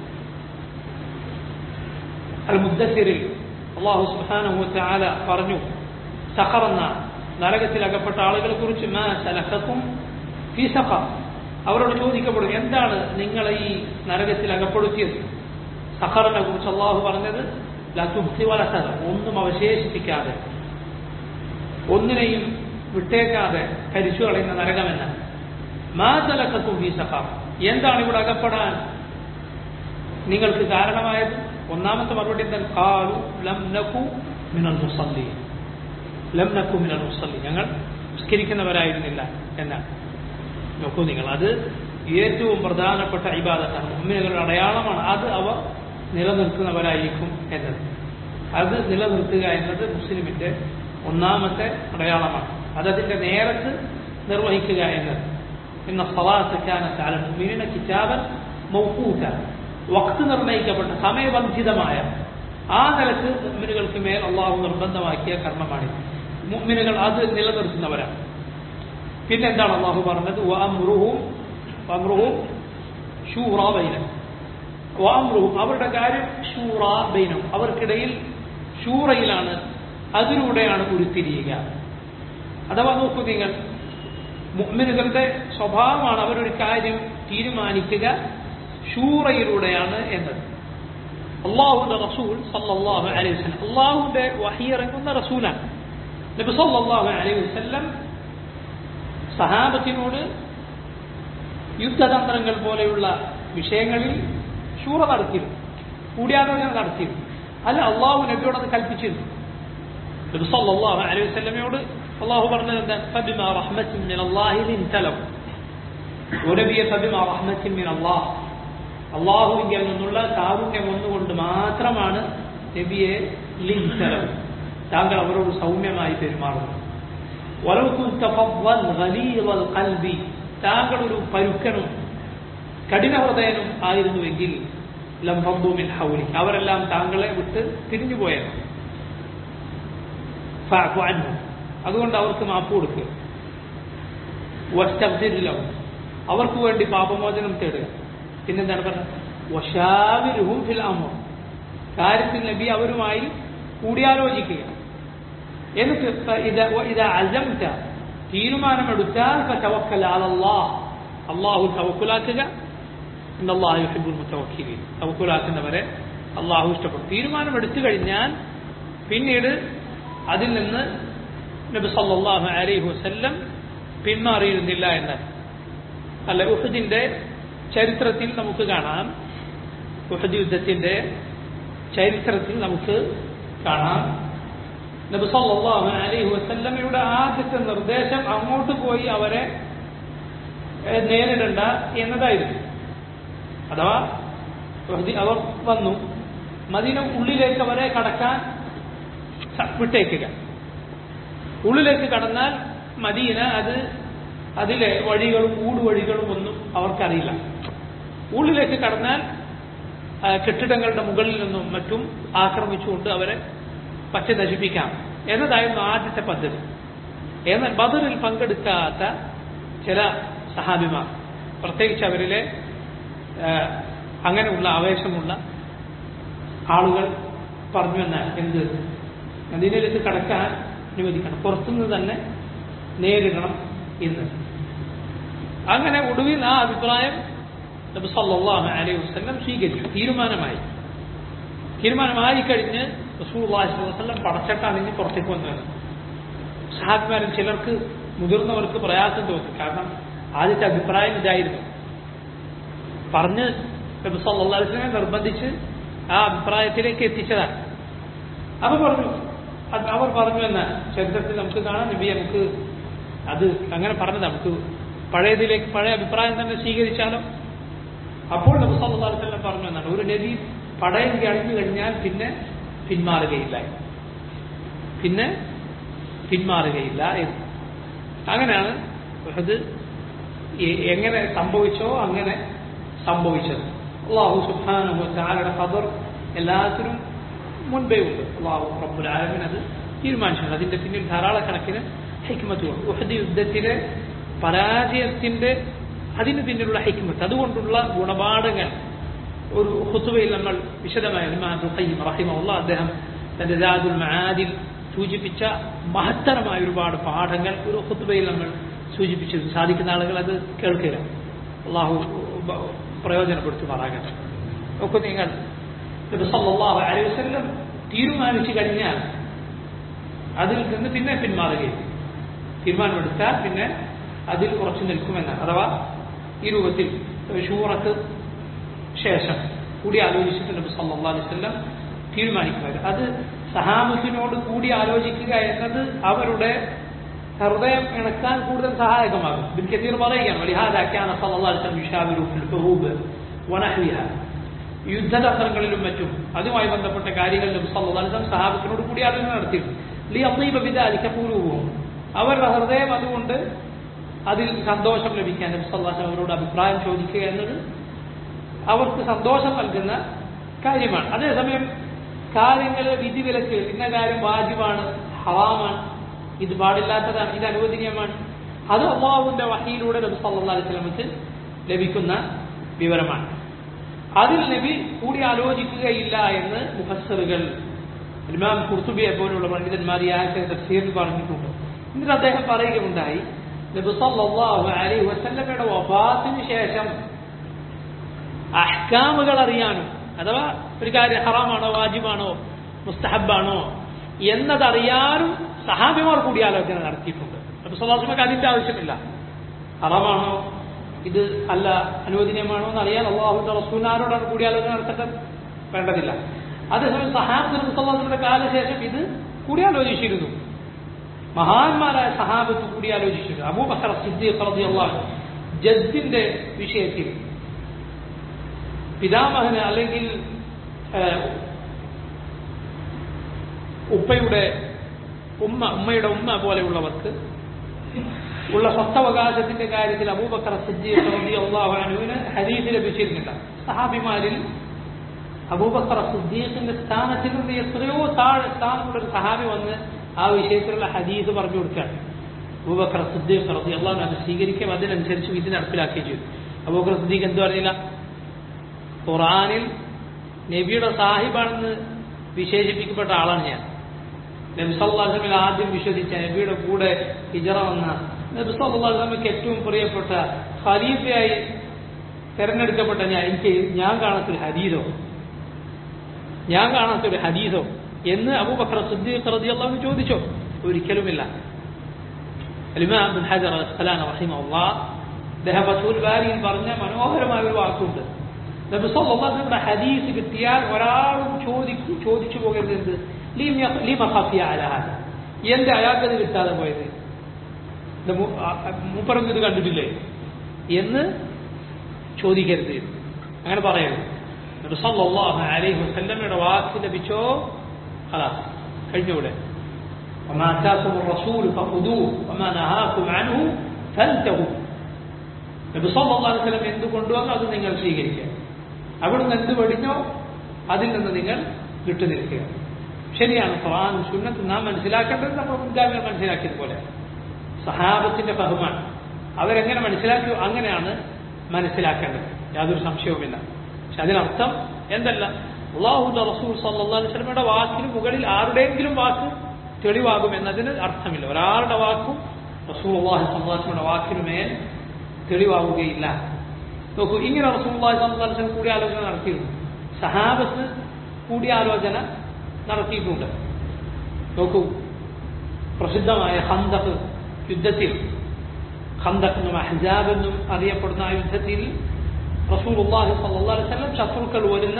അൽ മുദ്ദസ്സിറിൽ അല്ലാഹു സുബ്ഹാനഹു വ തആല പറഞ്ഞു, സഖർ എന്ന നരകത്തിൽ അകപ്പെട്ട ആളുകളെ കുറിച്ച്, മാ സലഖകും ഫീ സഖർ, അവരോട് ചോദിക്കപ്പെടും, എന്താണ് നിങ്ങളെ ഈ നരകത്തിൽ അകപ്പെടുത്തിയത്? സഖറിനെ കുറിച്ച് അല്ലാഹു പറഞ്ഞത്, ലാ തുബ്ഖി വലാ തദർ, ഒന്നും അവശേഷിപ്പിക്കാതെ, ഒന്നിനെയും വിട്ടേക്കാതെ കരിച്ചു കളയുന്ന നരകമെന്ന. മാ സലഖകും ഫീ സഖർ, എന്താണ് ഇവിടെ അകപ്പെടാൻ നിങ്ങൾക്ക് കാരണമായത്? ഒന്നാമത്തെ മറുപടി എന്താണ്? ഖാലു ലം നകു മിനൽ മുസല്ലീൻ, ലം നകു മിനൽ മുസല്ലീൻ, ഞങ്ങൾ നിസ്കരിക്കുന്നവരായിരുന്നില്ല എന്നാണ്. നോക്കൂ നിങ്ങൾ, അത് ഏറ്റവും പ്രധാനപ്പെട്ട ഇബാദത്താണ്, മുഅ്മിനുകളുടെ അടയാളമാണ്. അത് അവർ നിലനിർത്തുന്നവരായിരിക്കും എന്നത്. അത് നിലനിർത്തുക എന്നത് മുസ്ലിമിന്റെ ഒന്നാമത്തെ അടയാളമാണ്. അതതിന്റെ നേരത്ത് നിർവഹിക്കുക എന്നത്. ഇന്ന സ്വലാത്ത് കാനത്ത് അലൽ മുഅ്മിനീന കിതാബൻ മൗഖൂത, വഖ്ത് നിർണയിക്കപ്പെട്ട സമയബന്ധിതമായ ആ നിലക്ക് മുഅ്മിനുകൾക്ക് മേൽ അള്ളാഹു നിർബന്ധമാക്കിയ കർമ്മമാണ്. മുഅ്മിനുകൾ അത് നിലനിർത്തുന്നവരാണ്. പിന്നെ എന്താണ് അള്ളാഹു പറഞ്ഞത്? വഅംറുഹും ശൂറാ ബൈനഹും, വഅംറുഹും അവരുടെ കാര്യം ശൂറാ ബൈനഹും അവർക്കിടയിൽ ശൂറയിലാണ്, അതിലൂടെയാണ് ഉരുത്തിരിയുക. അഥവാ നോക്കൂ നിങ്ങൾ, മുഅ്മിനുകളുടെ സ്വഭാവമാണ് അവരൊരു കാര്യം തീരുമാനിക്കുക ശൂറയിലൂടെയാണ് എന്നത്. അള്ളാഹുവിന്റെ റസൂൽ സല്ലല്ലാഹു അലൈഹി വസല്ലം അള്ളാഹുവിന്റെ വഹി ഇറങ്ങുന്ന റസൂലാണ്. നബി സല്ലല്ലാഹു അലൈഹി വസല്ലം സഹാബത്തിനോട് യുദ്ധതന്ത്രങ്ങൾ പോലെയുള്ള വിഷയങ്ങളിൽ ശൂറ നടത്തിയിരുന്നു, കൂടിയാലോചന നടത്തിയിരുന്നു. അല്ല, അള്ളാഹു നബിയോട് അത് കൽപ്പിച്ചിരുന്നു. നബി സല്ലല്ലാഹു അലൈഹി വസല്ലമയോട് അള്ളാഹു പറഞ്ഞത് എന്താ? ഫബിമാ റഹ്മത്തിൻ മിനല്ലാഹി ലിൻത ലഹും, ഓ നബിയെ ഫബിമാ റഹ്മത്തിൻ മിനല്ലാഹ്, അള്ളാഹുവിങ്കിൽ നിന്നുള്ള കാരുണ്യം ഒന്നുകൊണ്ട് മാത്രമാണ് നബിയെ ലിൻത ലഹും, താങ്കൾ അവരോട് സൗമ്യമായി പെരുമാറുന്നു. വലൗ കുൻത ഫദ്ദൻ ഗലീദൽ ഖൽബി, താങ്കൾ ഒരു പരുക്കനും കഠിനഹൃദയനും ആയിരുന്നുവെങ്കിൽ ലം ഫദ്ദു മിൻ ഹൗലിക്, അവരെല്ലാം താങ്കളെ വിട്ട് തിരിഞ്ഞുപോയത്. ഫഅഫു അൻഹും, അതുകൊണ്ട് അവർക്ക് മാപ്പ് കൊടുക്കുക. വസ്തഗ്ഫിർ ലഹും, അവർക്ക് വേണ്ടി പാപമോചനം തേടുക. പിന്നെന്താണ് പറഞ്ഞത്? വശാവിർഹും ഫിൽ അംർ, കാര്യത്തിൽ നബി അവരുമായി കൂടിയാലോചിക്കുക. എന്നിട്ട് ഇദാ അസംത, തീരുമാനമെടുത്താൽ ഫതവക്കൽ അലല്ലാഹ്, അല്ലാഹു തവക്കുലാക്കുക. ഇന്നല്ലാഹ യുഹിബ്ബുൽ മുതവക്കിലീൻ, തവക്കുലാക്കുന്നവരെ അല്ലാഹു ഇഷ്ടപ്പെടും. തീരുമാനമെടുത്തു കഴിഞ്ഞാൽ പിന്നീട് അതിൽ നിന്ന് നബി സല്ലല്ലാഹു അലൈഹി വസല്ലം പിന്മാറിയിരുന്നില്ല എന്ന്. അല്ല, ഉഹദിന്റെ ചരിത്രത്തിൽ നമുക്ക് കാണാം, ഉഹദ് യുദ്ധത്തിന്റെ ചരിത്രത്തിൽ നമുക്ക് കാണാം, നബി സല്ലല്ലാഹു അലൈഹി വസല്ലമയുടെ ആദ്യത്തെ നിർദ്ദേശം അങ്ങോട്ട് പോയി അവരെ നേരിടണ്ട എന്നതായിരുന്നു. അഥവാ അവർ വന്നു, മദീന ഉള്ളിലേക്ക് അവരെ കടക്കാൻ വിട്ടേക്കുക. ഉള്ളിലേക്ക് കടന്നാൽ മദീന അതിലെ വഴികളും ഊടുവഴികളും ഒന്നും അവർക്കറിയില്ല. ഉള്ളിലേക്ക് കടന്നാൽ കെട്ടിടങ്ങളുടെ മുകളിൽ നിന്നും മറ്റും ആക്രമിച്ചുകൊണ്ട് അവരെ പച്ച നശിപ്പിക്കാം എന്നതായിരുന്നു ആദ്യത്തെ പദ്ധതി. എന്നാൽ ബദറിൽ പങ്കെടുക്കാത്ത ചില സഹാബിമാർ, പ്രത്യേകിച്ച് അവരിലെ അങ്ങനെയുള്ള ആവേശമുള്ള ആളുകൾ പറഞ്ഞു എന്നാൽ എന്ത്, മദീനയിലേക്ക് കടക്കാൻ അനുവദിക്കണം, പുറത്തുനിന്ന് തന്നെ നേരിടണം എന്ന്. അങ്ങനെ ഒടുവിൽ ആ അഭിപ്രായം നബി സല്ലല്ലാഹു അലൈഹി വസല്ലം സ്വീകരിച്ചു. തീരുമാനമായി കഴിഞ്ഞ് റസൂലുള്ളാഹി സ്വല്ലല്ലാഹു അലൈഹി വസല്ലം പടച്ചട്ടാണിഞ്ഞ് പുറത്തേക്ക് വന്നത്. സഹാബിമാരിൽ ചിലർക്ക്, മുതിർന്നവർക്ക് പ്രയാസം തോന്നി. കാരണം ആദ്യത്തെ അഭിപ്രായം ഇതായിരുന്നു. പറഞ്ഞ് നബി സല്ലല്ലാഹു അലൈഹി വസല്ലം നിർബന്ധിച്ച് ആ അഭിപ്രായത്തിലേക്ക് എത്തിച്ചതാണ്. അവർ പറഞ്ഞു എന്ന ചരിത്രത്തിൽ നമുക്ക് കാണാം, നബി നമുക്ക് അത് അങ്ങനെ പറഞ്ഞത്, നമുക്ക് പഴയ അഭിപ്രായം തന്നെ സ്വീകരിച്ചാലോ. അപ്പോൾ നബി സല്ലല്ലാഹു അലൈഹി വസല്ലം പറഞ്ഞു എന്നാണ്, ഒരു നബി പടയം കഴിഞ്ഞു കഴിഞ്ഞാൽ പിന്നെ പിന്മാറുകയില്ല എന്ന്. അങ്ങനെയാണ് അത് എങ്ങനെ സംഭവിച്ചോ അങ്ങനെ സംഭവിച്ചത്. അല്ലാഹു സുബ്ഹാനഹു വ തആലയുടെ ഖദർ എല്ലാത്തിനും മുൻപേ ഉണ്ട്. അല്ലാഹു റബ്ബുൽ ആലമീൻ അത് തീരുമാനിച്ചിട്ടുണ്ട്. അതിന്റെ പിന്നിൽ ധാരാളക്കണക്കിന് ഹിക്മത്തുകൾ. ഉഹദ് യുദ്ധത്തിലെ പരാജയത്തിന്റെ അതിന് പിന്നിലുള്ള ഹിക്മത്ത്, അതുകൊണ്ടുള്ള ഗുണപാഠങ്ങൾ ഒരു ഖുതുബയിൽ നമ്മൾ വിശദമായി ഇമാം ഇബ്നു ഖയ്യിം റഹിമഹുല്ലാഹ് അദ്ദേഹം തന്റെ സാദുൽ മആദിൽ സൂചിപ്പിച്ച മഹത്തരമായ ഒരുപാട് പാഠങ്ങൾ ഒരു ഖുതുബയിൽ നമ്മൾ സൂചിപ്പിച്ചു. സാധിക്കുന്ന ആളുകൾ അത് കേൾക്കുക. അല്ലാഹു പ്രയോജനപ്പെടുത്തുമാറാകട്ടെ. നോക്കൂ നിങ്ങൾ, നബി സല്ലല്ലാഹു അലൈഹി വസല്ലം തീരുമാനിച്ചു കഴിഞ്ഞാൽ അതിൽ നിന്ന് പിന്നെ പിന്മാറുകയും, തീരുമാനമെടുത്താൽ പിന്നെ അതിൽ ഉറച്ചു നിൽക്കുമെന്നാണ്. അഥവാ ഈ രൂപത്തിൽ ഷൂറക്ക് ശേഷം കൂടി ആലോചിച്ചിട്ട് നബി സല്ലല്ലാഹു അലൈഹി വസല്ലം തീരുമാനിക്കുക. അത് സഹാബത്തിനോട് കൂടി ആലോചിക്കുക എന്നത് അവരുടെ ഹൃദയം ഇണക്കാൻ കൂടുതൽ സഹായകമാകും. ഇബ്നു കസീർ പറയുകയാണ്, വലിഹാദാ കാന സല്ലല്ലാഹു അലൈഹി വസല്ലം യുശാവിറു ഫിൽ ഹുറൂബ് വനഹ്വിഹാ, യുദ്ധതന്ത്രങ്ങളിലും മറ്റും അതുമായി ബന്ധപ്പെട്ട കാര്യങ്ങളിലും സല്ലല്ലാഹു അലൈഹി വസല്ലം സഹാബത്തിനോട് കൂടി ആലോചന നടത്തിയിരുന്നു. ലിയതീബ ബിദാലിക ഖുലൂബുഹും, അവരുടെ ഹൃദയം അതുകൊണ്ട് അതിൽ സന്തോഷം ലഭിക്കാൻ നബി സല്ലല്ലാഹു അലൈഹി വസല്ലം അവരോട് അഭിപ്രായം ചോദിക്കുക എന്നത് അവർക്ക് സന്തോഷം നൽകുന്ന കാര്യമാണ്. അതേസമയം കാര്യങ്ങൾ വിധിവിലക്ക്, ഇന്ന കാര്യം വാജിബാണ്, ഹറാമാണ്, ഇത് പാടില്ലാത്തതാണ്, ഇത് അനുവദനീയമാണ്, അത് അല്ലാഹുവിന്റെ വഹയിലൂടെ നബി സല്ലല്ലാഹു അലൈഹി വസല്ലമക്ക് ലഭിക്കുന്ന വിവരമാണ്. അതിൽ നബി കൂടി ആലോചിക്കുകയില്ല എന്ന് മുഫസ്സിറുകൾ ഇമാം ഖുർത്തുബിയെ പോലുള്ള പണ്ഡിതന്മാർ ഈ ആയത്തിന്റെ തഫ്സീറിൽ പറഞ്ഞിട്ടുണ്ട്. എന്നിട്ട് അദ്ദേഹം പറയുകയുണ്ടായി, നബി സല്ലല്ലാഹു അലൈഹി വസല്ലമയുടെ വഫാത്തിന് ശേഷം അഹ്കാമുകൾ അറിയാനും, അഥവാ ഒരു കാര്യം ഹറാമാണോ വാജിബാണോ മുസ്തഹബാണോ എന്നതറിയാനും സഹാബിമാർ കൂടി ആലോചന നടത്തിയിട്ടുണ്ട്. നബി സല്ലല്ലാഹു അലൈഹി വസല്ലമക്ക് അതിന്റെ ആവശ്യമില്ല. ഹറാമാണോ ഇത് അല്ല അനുവദനീയമാണോ എന്ന് അറിയാൻ അല്ലാഹുവിന്റെ റസൂലിനോടാണ് കൂടിയാലോചന നടത്തേണ്ടത്, വേണ്ടതില്ല. അതേസമയം സഹാബത്ത് നബി സല്ലല്ലാഹു അലൈഹി വസല്ലമയുടെ കാലശേഷം ഇത് കൂടിയാലോചിച്ചിരുന്നു. മഹാന്മാരായ സഹാബത്ത് കൂടിയാലോചിച്ചിരുന്നു. അബൂബക്കർ സിദ്ദീഖ് റളിയല്ലാഹു അൻഹു ജദ്ദിന്റെ വിഷയത്തിൽ പിതാമഹന് അല്ലെങ്കിൽ ഉമ്മയുടെ ഉമ്മ പോലെയുള്ളവർക്ക് ഉള്ള സ്വത്തവകാശത്തിന്റെ കാര്യത്തിൽ അബൂബക്കർ സിദ്ദീഖ് റളിയല്ലാഹു അൻഹുവിന് ഹദീസ് ലഭിച്ചിരുന്നില്ല. സഹാബിമാരിൽ അബൂബക്കർ സിദ്ദീഖിന്റെ സ്ഥാനത്തിൽ നിന്ന് എത്രയോ താഴെ സ്ഥാനമുള്ള ഒരു സഹാബി വന്ന് ആ വിഷയത്തിലുള്ള ഹദീസ് പറഞ്ഞു കൊടുക്കുകയാണ്. അബൂബക്കർ സിദ്ദീഖ് റളിയല്ലാഹു അൻഹു സ്വീകരിക്കുകയും അതിനനുസരിച്ച് ഇത് നടപ്പിലാക്കുകയും ചെയ്തു. അബൂബക്കർ സിദ്ദീഖ് എന്തു പറഞ്ഞില്ല? ഖുർആനിൽ നബിയുടെ സാഹിബാണെന്ന് വിശേഷിപ്പിക്കപ്പെട്ട ആളാണ് ഞാൻ. നബി സല്ലല്ലാഹു അലൈഹി വസല്ലം ആദ്യം വിശ്വസിച്ച, നബിയുടെ കൂടെ ഹിജറ വന്ന, നബി സല്ലല്ലാഹു അലൈഹി വസല്ലമക്ക് ഏറ്റവും പ്രിയപ്പെട്ട ഖലീഫയായി തെരഞ്ഞെടുക്കപ്പെട്ട ഞാൻ കാണാത്തൊരു ഹദീസോ എന്ന് അബൂബക്കർ സിദ്ദീഖ് റളിയല്ലാഹു അൻഹു ചോദിച്ചോ? ഒരിക്കലുമില്ല. ഇമാം ഇബ്നു ഹജർ അൽ-അസ്ഖലാനി റഹിമഹുല്ലാഹ് അദ്ദേഹം ഫത്ഹുൽ ബാരിയിൽ പറഞ്ഞ മനോഹരമായ ഒരു വാക്കുണ്ട്. നബി സല്ലല്ലാഹു അലൈഹി വസല്ലമയുടെ ഹദീസ് കിട്ടിയാൽ ഒരാളും ചോദിച്ചു പോകരുത്, ലിമ ഖഫിയ അലാ ഹാദാ, എന്റെ അയാൾക്കത് കിട്ടാതെ പോയത്, മൂപ്പറൊന്നും ഇത് കണ്ടിട്ടില്ലേ എന്ന് ചോദിക്കരുത്, അങ്ങനെ പറയരുത്. നബി സല്ലല്ലാഹു അലൈഹി വസല്ലമയുടെ വാക്ക് ലഭിച്ചോ ഖലാസ് കഴിഞ്ഞൂടെ. വമാ ആതാകും റസൂൽ ഫഖുദൂഹു വമാ നഹാകും അൻഹു ഫൻതഹു. നബി സല്ലല്ലാഹു അലൈഹി വസല്ലം എന്ത് കൊണ്ടുവന്നോ അത് നിങ്ങൾ സ്വീകരിക്കുക, അവിടുന്ന് എന്ത് പഠിഞ്ഞോ അതിൽ നിന്ന് നിങ്ങൾ വിട്ടുനിൽക്കുക. ശരിയാണ്, ഖുർആൻ സുന്നത്ത് നാം മനസ്സിലാക്കേണ്ടത് നമ്മൾ മുൻഗാമികൾ മനസ്സിലാക്കിയതുപോലെ സഹാബത്തിന്റെ ഫഹ്മാണ്. അവരെങ്ങനെ മനസ്സിലാക്കിയോ അങ്ങനെയാണ് മനസ്സിലാക്കേണ്ടത്, യാതൊരു സംശയവുമില്ല. പക്ഷെ അതിനർത്ഥം എന്തല്ല, അല്ലാഹുവിന്റെ റസൂൽ സല്ലല്ലാഹു അലൈഹി വസല്ലമയുടെ വാക്കിന് മുകളിൽ ആരുടെയെങ്കിലും വാക്ക് തെളിവാകും എന്നതിന് അർത്ഥമില്ല. ഒരാളുടെ വാക്കും റസൂലുള്ളാഹി സ്വല്ലല്ലാഹു അലൈഹി വസല്ലമയുടെ വാക്കിനുമേൽ തെളിവാവുകയില്ല. നോക്കൂ, ഇങ്ങനെ റസൂലുള്ളാഹി സ്വല്ലല്ലാഹു അലൈഹി വസല്ലം കൂടിയാലോചന നടത്തിയിരുന്നു. സഹാബത്ത് കൂടിയാലോചന നടത്തിയിട്ടുണ്ട്. നോക്കൂ, പ്രസിദ്ധമായ ഖന്ദഖ് യുദ്ധത്തിൽ, ഖന്ദഖ് എന്നും അഹ്സാബ് എന്നും അറിയപ്പെടുന്ന ആ യുദ്ധത്തിൽ റസൂലുള്ളാഹി സ്വല്ലല്ലാഹു അലൈഹി വസല്ലം ശത്രുക്കൾ വരുന്ന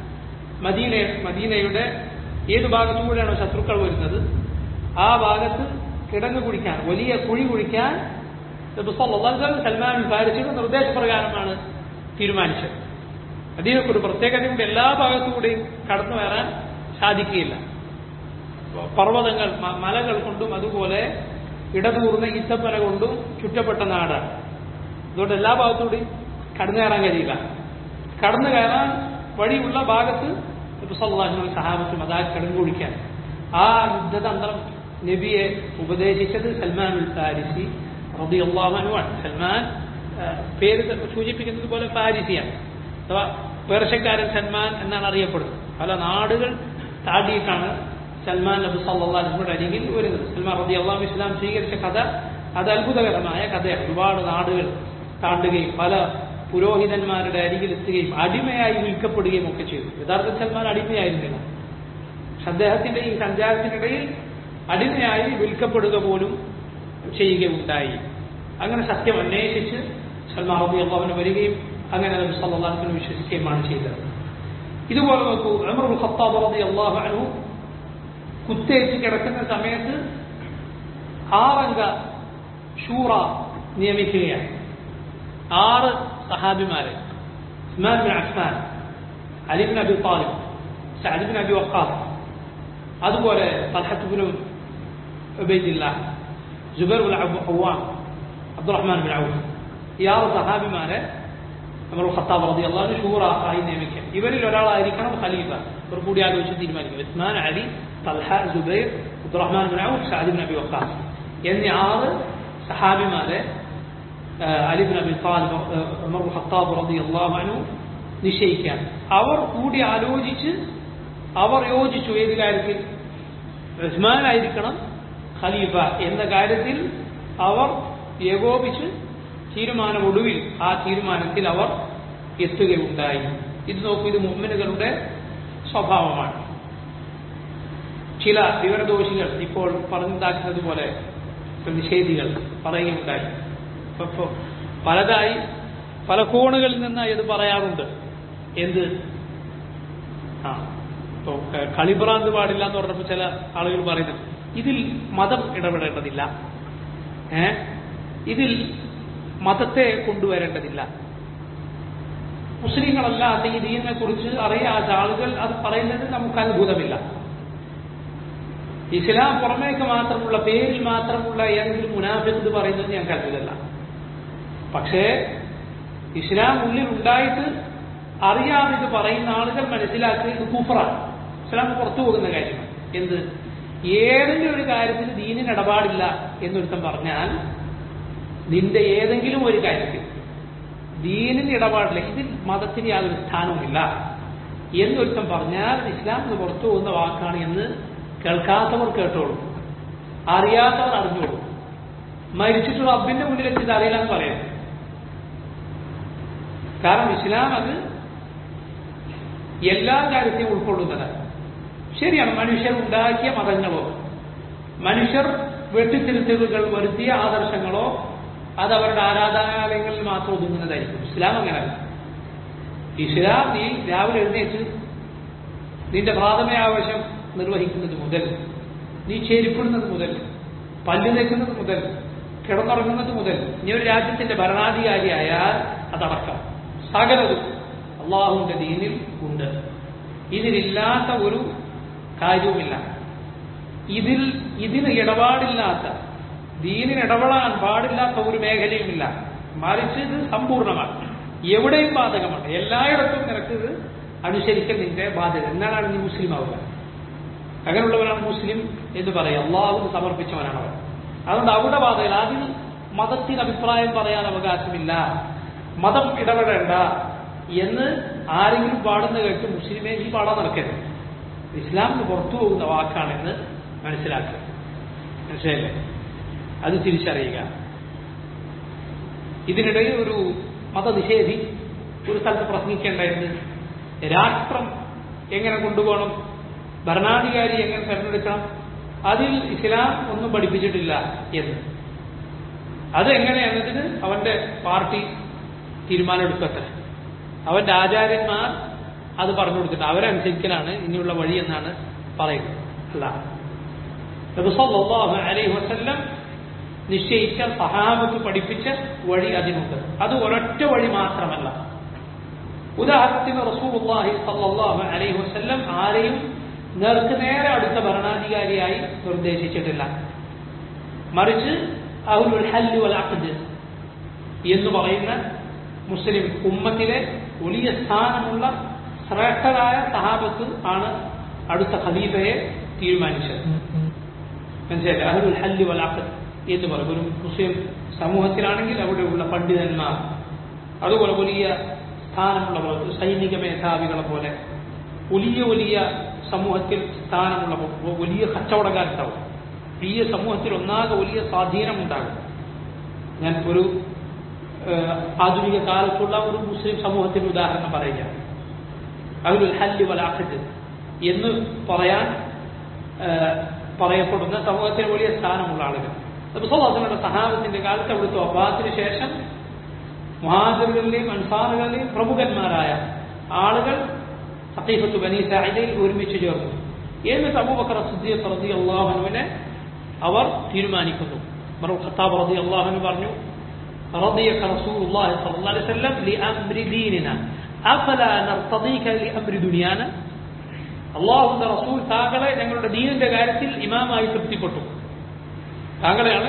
മദീനയുടെ ഏത് ഭാഗത്തുകൂടെയാണോ ശത്രുക്കൾ വരുന്നത് ആ ഭാഗത്ത് കിടങ്ങ് കുഴിക്കാൻ, വലിയ കുഴി കുഴിക്കാൻ നബി സല്ലല്ലാഹു അലൈഹി വസല്ലം സൽമാൻ ഫാരിസിയുടെ നിർദ്ദേശപ്രകാരമാണ് തീരുമാനിച്ചത്. അതിനൊക്കെ ഒരു പ്രത്യേകതയുണ്ട്, എല്ലാ ഭാഗത്തുകൂടെയും കടന്നു വരാൻ സാധിക്കുകയില്ല. പർവ്വതങ്ങൾ, മലകൾ കൊണ്ടും അതുപോലെ ഇടതൂർന്ന ഈത്തപ്പന കൊണ്ടും ചുറ്റപ്പെട്ട നാടാണ്. അതുകൊണ്ട് എല്ലാ ഭാഗത്തുകൂടെയും കടന്നു കയറാൻ കഴിയില്ല. കടന്നു കയറാൻ വഴിയുള്ള ഭാഗത്ത് നബി സല്ലല്ലാഹു അലൈഹി വസല്ലം സഹാബത്തും അതാ കിടങ്ങ് കുഴിക്കാൻ. ആ യുദ്ധതന്ത്രം നബിയെ ഉപദേശിച്ചത് സൽമാനുൽ ഫാരിസി റളിയല്ലാഹു അൻഹു ആണ്. സൽമാൻ പേര് സൂചിപ്പിക്കുന്നത് പോലെ ഫാരിസിയാണ്, അഥവാ പേർഷ്യക്കാരൻ സൽമാൻ എന്നാണ് അറിയപ്പെടുന്നത്. പല നാടുകൾ താണ്ടിയിട്ടാണ് സൽമാൻ നബി സല്ലല്ലാഹു അലൈഹി വസല്ലമയുടെ അരികിൽ വരുന്നത്. സൽമാൻ റളിയല്ലാഹു അൻഹു ഇസ്ലാം സ്വീകരിച്ച കഥ അത് അത്ഭുതകരമായ കഥയാണ്. ഒരുപാട് നാടുകൾ താണ്ടുകയും പല പുരോഹിതന്മാരുടെ അരികിലെത്തുകയും അടിമയായി വിൽക്കപ്പെടുകയും ഒക്കെ ചെയ്തു. യഥാർത്ഥ സൽമാൻ അടിമയായിരുന്നില്ല. അദ്ദേഹത്തിന്റെ ഈ സഞ്ചാരത്തിനിടയിൽ അടിമയായി വിൽക്കപ്പെടുക പോലും ചെയ്യുകയുണ്ടായി. അങ്ങനെ സത്യം അന്വേഷിച്ച് സൽമാൻ റളിയല്ലാഹു അൻഹു വരികയും അങ്ങനെ നബി സല്ലല്ലാഹു അലൈഹി വസല്ലം വിശ്വസിക്കുകയുമാണ് ചെയ്തത്. ഇതുപോലെ നോക്കൂ, ഉമർ ഇബ്നുൽ ഖത്താബ് റളിയല്ലാഹു അൻഹു കുത്തേറ്റ് കിടക്കുന്ന സമയത്ത് 6 അംഗ ഷൂറ നിയമിക്കുകയാണ്. 6 സഹാബിമാരെ, Usman bin Affan, Ali ibn Abi Talib, Saad ibn Abi Waqqas, അതുപോലെ തൽഹത്ത് ഇബ്നു ഉബൈദില്ലാഹ്, സുബൈർ ഇബ്നു അവ്വാം, അബ്ദുറഹ്മാൻ ഇബ്നു ഔഫ്, ഈ 6 സഹാബിമാരെ ഉമർ ഖത്താബ് റളിയല്ലാഹു അൻഹു ഷൂറ ആയി നിയമിക്കുക. ഇവരിൽ ഒരാളായിരിക്കണം ഖലീഫ. ഇവർ കൂടി ആലോചിച്ച് തീരുമാനിക്കും. Usman, Ali, Talha, Zubair, Abdur Rahman ibn Awf, Saad ibn Abi Waqqas എന്നീ 6 സഹാബിമാരെ Ali ibn Abi Talib, Umar Khattab റളിയല്ലാഹു അൻഹു നിശ്ചയിക്കാൻ അവർ കൂടി ആലോചിച്ച് അവർ യോജിച്ചു. ഏത് കാര്യത്തിൽ? ഉസ്മാൻ ആയിരിക്കണം ഖലീഫ എന്ന കാര്യത്തിൽ അവർ ഏകോപിച്ച് തീരുമാനമൊടുവിൽ ആ തീരുമാനത്തിൽ അവർ എത്തുകയുണ്ടായി. ഇത് നോക്കൂ, ഇത് മുഅ്മിനുകളുടെ സ്വഭാവമാണ്. ചില വിവരദോഷികൾ ഇപ്പോൾ പറഞ്ഞുണ്ടാക്കുന്നത് പോലെ നിഷേധികൾ പറയുകയുണ്ടായി. പലതായി പല കോണുകളിൽ നിന്നായി ഇത് പറയാറുണ്ട്. എന്ത് ഇപ്പോൾ കളിഭ്രാന്ത് പാടില്ല എന്ന് പറഞ്ഞപ്പോൾ ചില ആളുകൾ പറയുന്നത് ഇതിൽ മതം ഇടപെടേണ്ടതില്ല, ഇതിൽ മതത്തെ കൊണ്ടുവരേണ്ടതില്ല. മുസ്ലിങ്ങളല്ലാത്ത ഈ ദീനിനെ കുറിച്ച് അറിയാത്ത ആളുകൾ അത് പറയുന്നത് നമുക്ക് അത്ഭുതമില്ല. ഇസ്ലാം പുറമേക്ക് മാത്രമുള്ള, പേരിൽ മാത്രമുള്ള ഏതെങ്കിലും മുനാഫിഖ് ഇത് പറയുന്നത് ഞങ്ങൾക്ക് അത്ഭുതമല്ല. പക്ഷേ ഇസ്ലാം ഉള്ളിൽ ഉണ്ടായിട്ട് അറിയാതെ ഇത് പറയുന്ന ആളുകൾ മനസ്സിലാക്കി ഇത് കുഫറാണ്, ഇസ്ലാം പുറത്തു പോകുന്ന കാര്യമാണ്. എന്ത്? ഏതെങ്കിലും ഒരു കാര്യത്തിൽ ദീനിന് ഇടപാടില്ല എന്നൊരുത്തം പറഞ്ഞാൽ, നിന്റെ ഏതെങ്കിലും ഒരു കാര്യത്തിൽ ദീനിന് ഇടപാടില്ല, ഇതിൽ മതത്തിന് യാതൊരു സ്ഥാനവുമില്ല എന്നൊരുത്തം പറഞ്ഞാൽ ഇസ്ലാമിന് പുറത്തു പോകുന്ന വാക്കാണ് എന്ന് കേൾക്കാത്തവർ കേട്ടോളൂ, അറിയാത്തവർ അറിഞ്ഞോളൂ. മരിച്ചിട്ടുള്ള റബ്ബിന്റെ മുന്നിലെത്തി ഇത് അറിയില്ല എന്ന് പറയാം. കാരണം ഇസ്ലാം അത് എല്ലാ കാര്യത്തെയും ഉൾക്കൊള്ളുന്നതാണ്. ശരിയാണ്, മനുഷ്യർ ഉണ്ടാക്കിയ മതങ്ങളോ മനുഷ്യർ വെട്ടിത്തിരുത്തലുകൾ വരുത്തിയ ആദർശങ്ങളോ അത് അവരുടെ ആരാധനാലയങ്ങളിൽ മാത്രം ഒതുങ്ങുന്നതായിരിക്കും. ഇസ്ലാം അങ്ങനെയല്ല. ഇസ്ലാം നീ രാവിലെ എഴുന്നേറ്റ് നിന്റെ പ്രാഥമിക ആവശ്യം നിർവഹിക്കുന്നത് മുതൽ, നീ ചെരുപ്പിടുന്നത് മുതൽ, പല്ല് തേക്കുന്നത് മുതൽ, കിടന്നുറങ്ങുന്നത് മുതൽ, നീ ഒരു രാജ്യത്തിന്റെ ഭരണാധികാരിയായാൽ അതടക്കം സകലതും അള്ളാഹുവിന്റെ ദീനിൽ ഉണ്ട്. ഇതിലില്ലാത്ത ഒരു കാര്യവുമില്ല. ഇതിന് ഇടപാടില്ലാത്ത, ദീനിന് ഇടപെടാൻ പാടില്ലാത്ത ഒരു മേഖലയുമില്ല. മറിച്ച് ഇത് സമ്പൂർണ്ണമാണ്, എവിടെയും ബാധകമാണ്. എല്ലായിടത്തും നിനക്ക് ഇത് അനുസരിക്കൽ നിന്റെ ബാധ്യത. എന്നാണ് നീ മുസ്ലിം ആവുക. അങ്ങനെയുള്ളവരാണ് മുസ്ലിം എന്ന് പറയും. അള്ളാഹുവിന് സമർപ്പിച്ചവനാണ് അവർ. അതുകൊണ്ട് അവിടെ ബാധകല്ല. അതിൽ മതത്തിന് അഭിപ്രായം പറയാൻ അവകാശമില്ല, മതം ഇടപെടേണ്ട എന്ന് ആരെങ്കിലും പാടുന്ന കേട്ട് മുസ്ലിമേ ഈ പാടാൻ നടക്കരുത്. ഇസ്ലാമിന് പുറത്തു പോകുന്ന വാക്കാണെന്ന് മനസ്സിലാക്കുക. മനസ്സിലായില്ലേ? അത് തിരിച്ചറിയുക. ഇതിനിടയിൽ ഒരു മതനിഷേധി ഒരു സ്ഥലത്ത് പ്രസംഗിക്കേണ്ടായിരുന്നു, രാഷ്ട്രം എങ്ങനെ കൊണ്ടുപോകണം, ഭരണാധികാരി എങ്ങനെ തെരഞ്ഞെടുക്കണം, അതിൽ ഇസ്ലാം ഒന്നും പഠിപ്പിച്ചിട്ടില്ല എന്ന്. അതെങ്ങനെയെന്നതിന് അവന്റെ പാർട്ടി തീരുമാനമെടുക്കട്ടെ, അവന്റെ ആചാര്യന്മാർ അത് പറഞ്ഞു കൊടുത്തിട്ട് അവരനുസരിക്കലാണ് ഇനിയുള്ള വഴി എന്നാണ് പറയുന്നത്. അല്ല, നബി സല്ലല്ലാഹു അലൈഹി വസല്ലം നിശ്ചയിച്ച, സഹാബത്ത് പഠിപ്പിച്ച വഴി അതിനുണ്ട്. അത് ഒരൊറ്റ വഴി മാത്രമല്ല. ഉദാഹരണത്തിന് റസൂലുള്ളാഹി സല്ലല്ലാഹു അലൈഹി വസല്ലം ആരെയും നേർക്ക് നേരെ അടുത്ത ഭരണാധികാരിയായി നിർദ്ദേശിച്ചിട്ടില്ല. മറിച്ച് അഹ്ലുൽ ഹല്ല് വൽ അഖ്ദ് എന്ന് പറയുന്ന മുസ്ലിം ഉമ്മത്തിലെ വലിയ സ്ഥാനമുള്ള ശ്രേഷ്ഠരായ സഹാബത്ത് ആണ് അടുത്ത ഖലീഫയെ തീരുമാനിച്ചത്. മനസ്സിലായി? അഹ്ലുൽ ഹല്ല് വൽ അഖ്ദ് എന്ന് പറയും. ഒരു മുസ്ലിം സമൂഹത്തിലാണെങ്കിൽ അവിടെയുള്ള പണ്ഡിതന്മാർ, അതുപോലെ വലിയ സ്ഥാനമുള്ളവർ, സൈനിക മേധാവികളെ പോലെ വലിയ വലിയ സമൂഹത്തിൽ സ്ഥാനമുള്ള വലിയ കച്ചവടക്കാരുണ്ടാവും. ഈ സമൂഹത്തിൽ ഒന്നാകെ വലിയ സ്വാധീനമുണ്ടാകും. ഞാൻ ഒരു ആധുനിക കാലത്തുള്ള ഒരു മുസ്ലിം സമൂഹത്തിന്റെ ഉദാഹരണം പറയുക. അഹ്ലുൽ ഹല്ല് വൽ അഖ്ദ് എന്ന് പറയപ്പെടുന്ന സമൂഹത്തിന് വലിയ സ്ഥാനമുള്ള ആളുകൾ. നബി സല്ലല്ലാഹു അലൈഹി വസല്ലം സഹാബത്തിന്റെ കാലത്ത് അവിടുത്തെ വഫാത്തിന് ശേഷം മുഹാജിറുകളിലെയും അൻസാറുകളിലെയും പ്രമുഖന്മാരായ ആളുകൾ സഖീഫത്തു ബനീ സാഇദയിൽ ഒരുമിച്ച് ചേർന്നു. എന്നിട്ട് അബൂബക്കർ സിദ്ദീഖ് റളിയല്ലാഹു അൻഹുവിനെ അവർ തീരുമാനിക്കുന്നു. ഉമർ ഖത്താബ് റളിയല്ലാഹു അൻഹു പറഞ്ഞു, റളിയക റസൂലുള്ളാഹി സ്വല്ലല്ലാഹു അലൈഹി വസല്ലം ലിഅംരി ദീനിനാ അഫലാ നർതദീക ലിഅംരി ദുനിയാന, അല്ലാഹുവിന്റെ റസൂൽ താങ്കളെ ഞങ്ങളുടെ ദീനിന്റെ കാര്യത്തിൽ ഇമാമായി തൃപ്തിപ്പെട്ടു. താങ്കളെയാണ്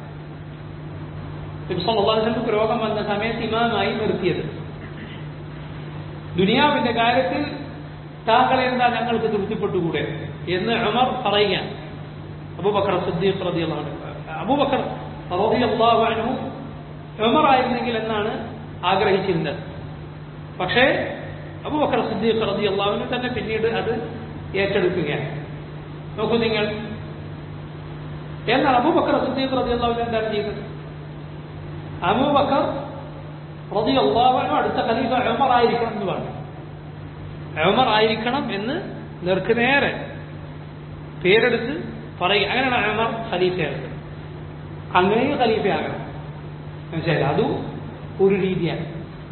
നബി സല്ലല്ലാഹു അലൈഹി വസല്ലം രോഗം വന്ന സമയത്ത് ഇമാമായി നിർത്തിയത്. ദുനിയാവിന്റെ കാര്യത്തിൽ താങ്കളെ എന്താ ഞങ്ങൾക്ക് തൃപ്തിപ്പെട്ടുകൂടെ എന്ന് ഉമർ പറയുകയാണ്. അബൂബക്കർ സിദ്ദീഖ് റളിയല്ലാഹു അൻഹു, അബൂബക്കർ റളിയല്ലാഹു അൻഹു ഉമർ ആയിരുന്നെങ്കിൽ എന്നാണ് ആഗ്രഹിച്ചിരുന്നത്. പക്ഷേ അബൂബക്കർ സിദ്ദീഖ് റളിയല്ലാഹു അൻഹു തന്നെ പിന്നീട് അത് ഏറ്റെടുക്കുകയാണ്. നോക്കൂ നിങ്ങൾ, എന്നാൽ അബൂബക്കർ സിദ്ദീഖ് റളിയല്ലാഹു അൻഹു എന്താണ് ചെയ്തത്? അബൂബക്കർ റളിയല്ലാഹു അൻഹു അടുത്ത ഖലീഫ ഉമർ ആയിരിക്കണം എന്ന് പറഞ്ഞു. ഉമർ ആയിരിക്കണം എന്ന് നേർക്കുനേരെ പേരെടുത്ത് പറയുക. അങ്ങനെയാണ് ഉമർ ഖലീഫയാകുന്നത്. അങ്ങനെയും ഖലീഫയാകണം. മനസ്സിലായി? അതും ഒരു രീതിയാണ്.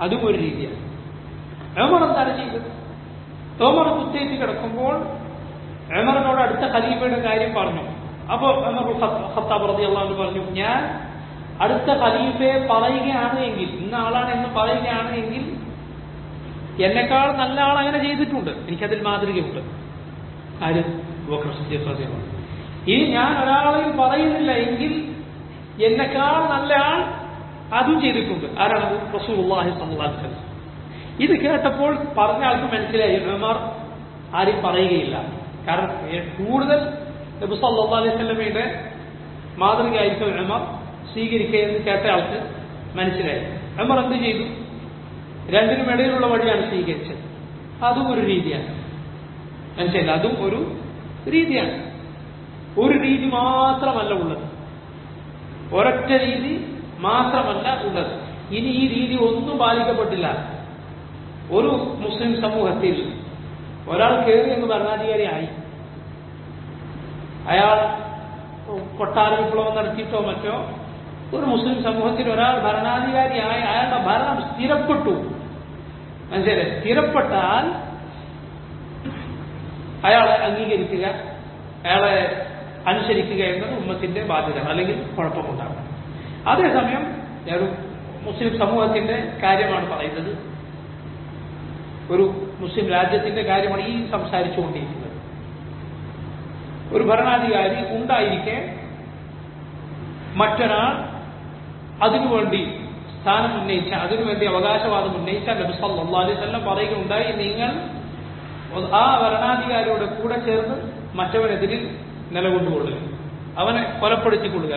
ഉമർ എന്താണ് ചെയ്തത്? ഉമർ കുത്തേറ്റ് കിടക്കുമ്പോൾ ഉമറിനോട് അടുത്ത ഖലീഫയുടെ കാര്യം പറഞ്ഞു. അപ്പോൾ ഉമർ ഖത്താബ് റളിയല്ലാഹു അൻഹു പറഞ്ഞു, ഞാൻ അടുത്ത ഖലീഫയെ പറയുകയാണ് എങ്കിൽ, ഇന്ന ആളാണ് എന്ന് പറയുകയാണ് എങ്കിൽ എന്നെക്കാൾ നല്ല ആൾ അങ്ങനെ ചെയ്തിട്ടുണ്ട്, എനിക്കതിൽ മാതൃകയുണ്ട്. ആര്? അബൂബക്കർ സിദ്ദീഖ് റളിയല്ലാഹു അൻഹു. ഇനി ഞാൻ ഒരാളെയും പറയുന്നില്ല എങ്കിൽ എന്നെക്കാൾ നല്ല ആൾ അതും ചെയ്തിട്ടുണ്ട്. ആരാണത്? റസൂലുള്ളാഹി സ്വല്ലല്ലാഹു അലൈഹി വസല്ലം. ഇത് കേട്ടപ്പോൾ പറഞ്ഞ ആൾക്ക് മനസ്സിലായി ഉമർ ആരും പറയുകയില്ല. കാരണം കൂടുതൽ നബി സല്ലല്ലാഹു അലൈഹി വസല്ലമയുടെ മാതൃകയായിരിക്കും ഉമർ സ്വീകരിക്കുക എന്ന് കേട്ട ആൾക്ക് മനസ്സിലായി. ഉമർ എന്ത് ചെയ്തു? രണ്ടിനും ഇടയിലുള്ള വഴിയാണ് സ്വീകരിച്ചത്. അതും ഒരു രീതിയാണ്. മനസ്സിലായില്ല? അതും ഒരു രീതിയാണ്. ഒരു രീതി മാത്രമല്ല ഉള്ളത്, ഒരൊറ്റ രീതി മാത്രമല്ല ഉള്ളത്. ഇനി ഈ രീതി ഒന്നും പാലിക്കപ്പെട്ടില്ല. ഒരു മുസ്ലിം സമൂഹത്തിൽ ഒരാൾ കയറി എന്ന് ഭരണാധികാരി ആയി, അയാൾ കൊട്ടാര വിപ്ലവം നടത്തിയിട്ടോ മറ്റോ ഒരു മുസ്ലിം സമൂഹത്തിൽ ഒരാൾ ഭരണാധികാരിയായ അയാളുടെ ഭരണം സ്ഥിരപ്പെട്ടു. മനസ്സിലായി? സ്ഥിരപ്പെട്ടാൽ അയാളെ അംഗീകരിക്കുക, അയാളെ അനുസരിക്കുക എന്നത് ഉമ്മത്തിന്റെ ബാധ്യത, അല്ലെങ്കിൽ കുഴപ്പമുണ്ടാകണം. അതേസമയം ഒരു മുസ്ലിം സമൂഹത്തിന്റെ കാര്യമാണ് പറയുന്നത്, ഒരു മുസ്ലിം രാജ്യത്തിന്റെ കാര്യമാണ് ഈ സംസാരിച്ചുകൊണ്ടിരിക്കുന്നത്. ഒരു ഭരണാധികാരി ഉണ്ടായിരിക്കെ മറ്റൊരാൾ അതിനുവേണ്ടി സ്ഥാനം ഉന്നയിച്ച, അതിനുവേണ്ടി അവകാശവാദം ഉന്നയിച്ച നബി സല്ലല്ലാഹു അലൈഹി വസല്ലം പറയുകയുണ്ടായി, നിങ്ങൾ ആ ഭരണാധികാരിയുടെ കൂടെ ചേർന്ന് മറ്റവനെതിരിൽ നിലകൊണ്ടുകൊള്ളുക, അവനെ കൊലപ്പെടുത്തിക്കൊള്ളുക,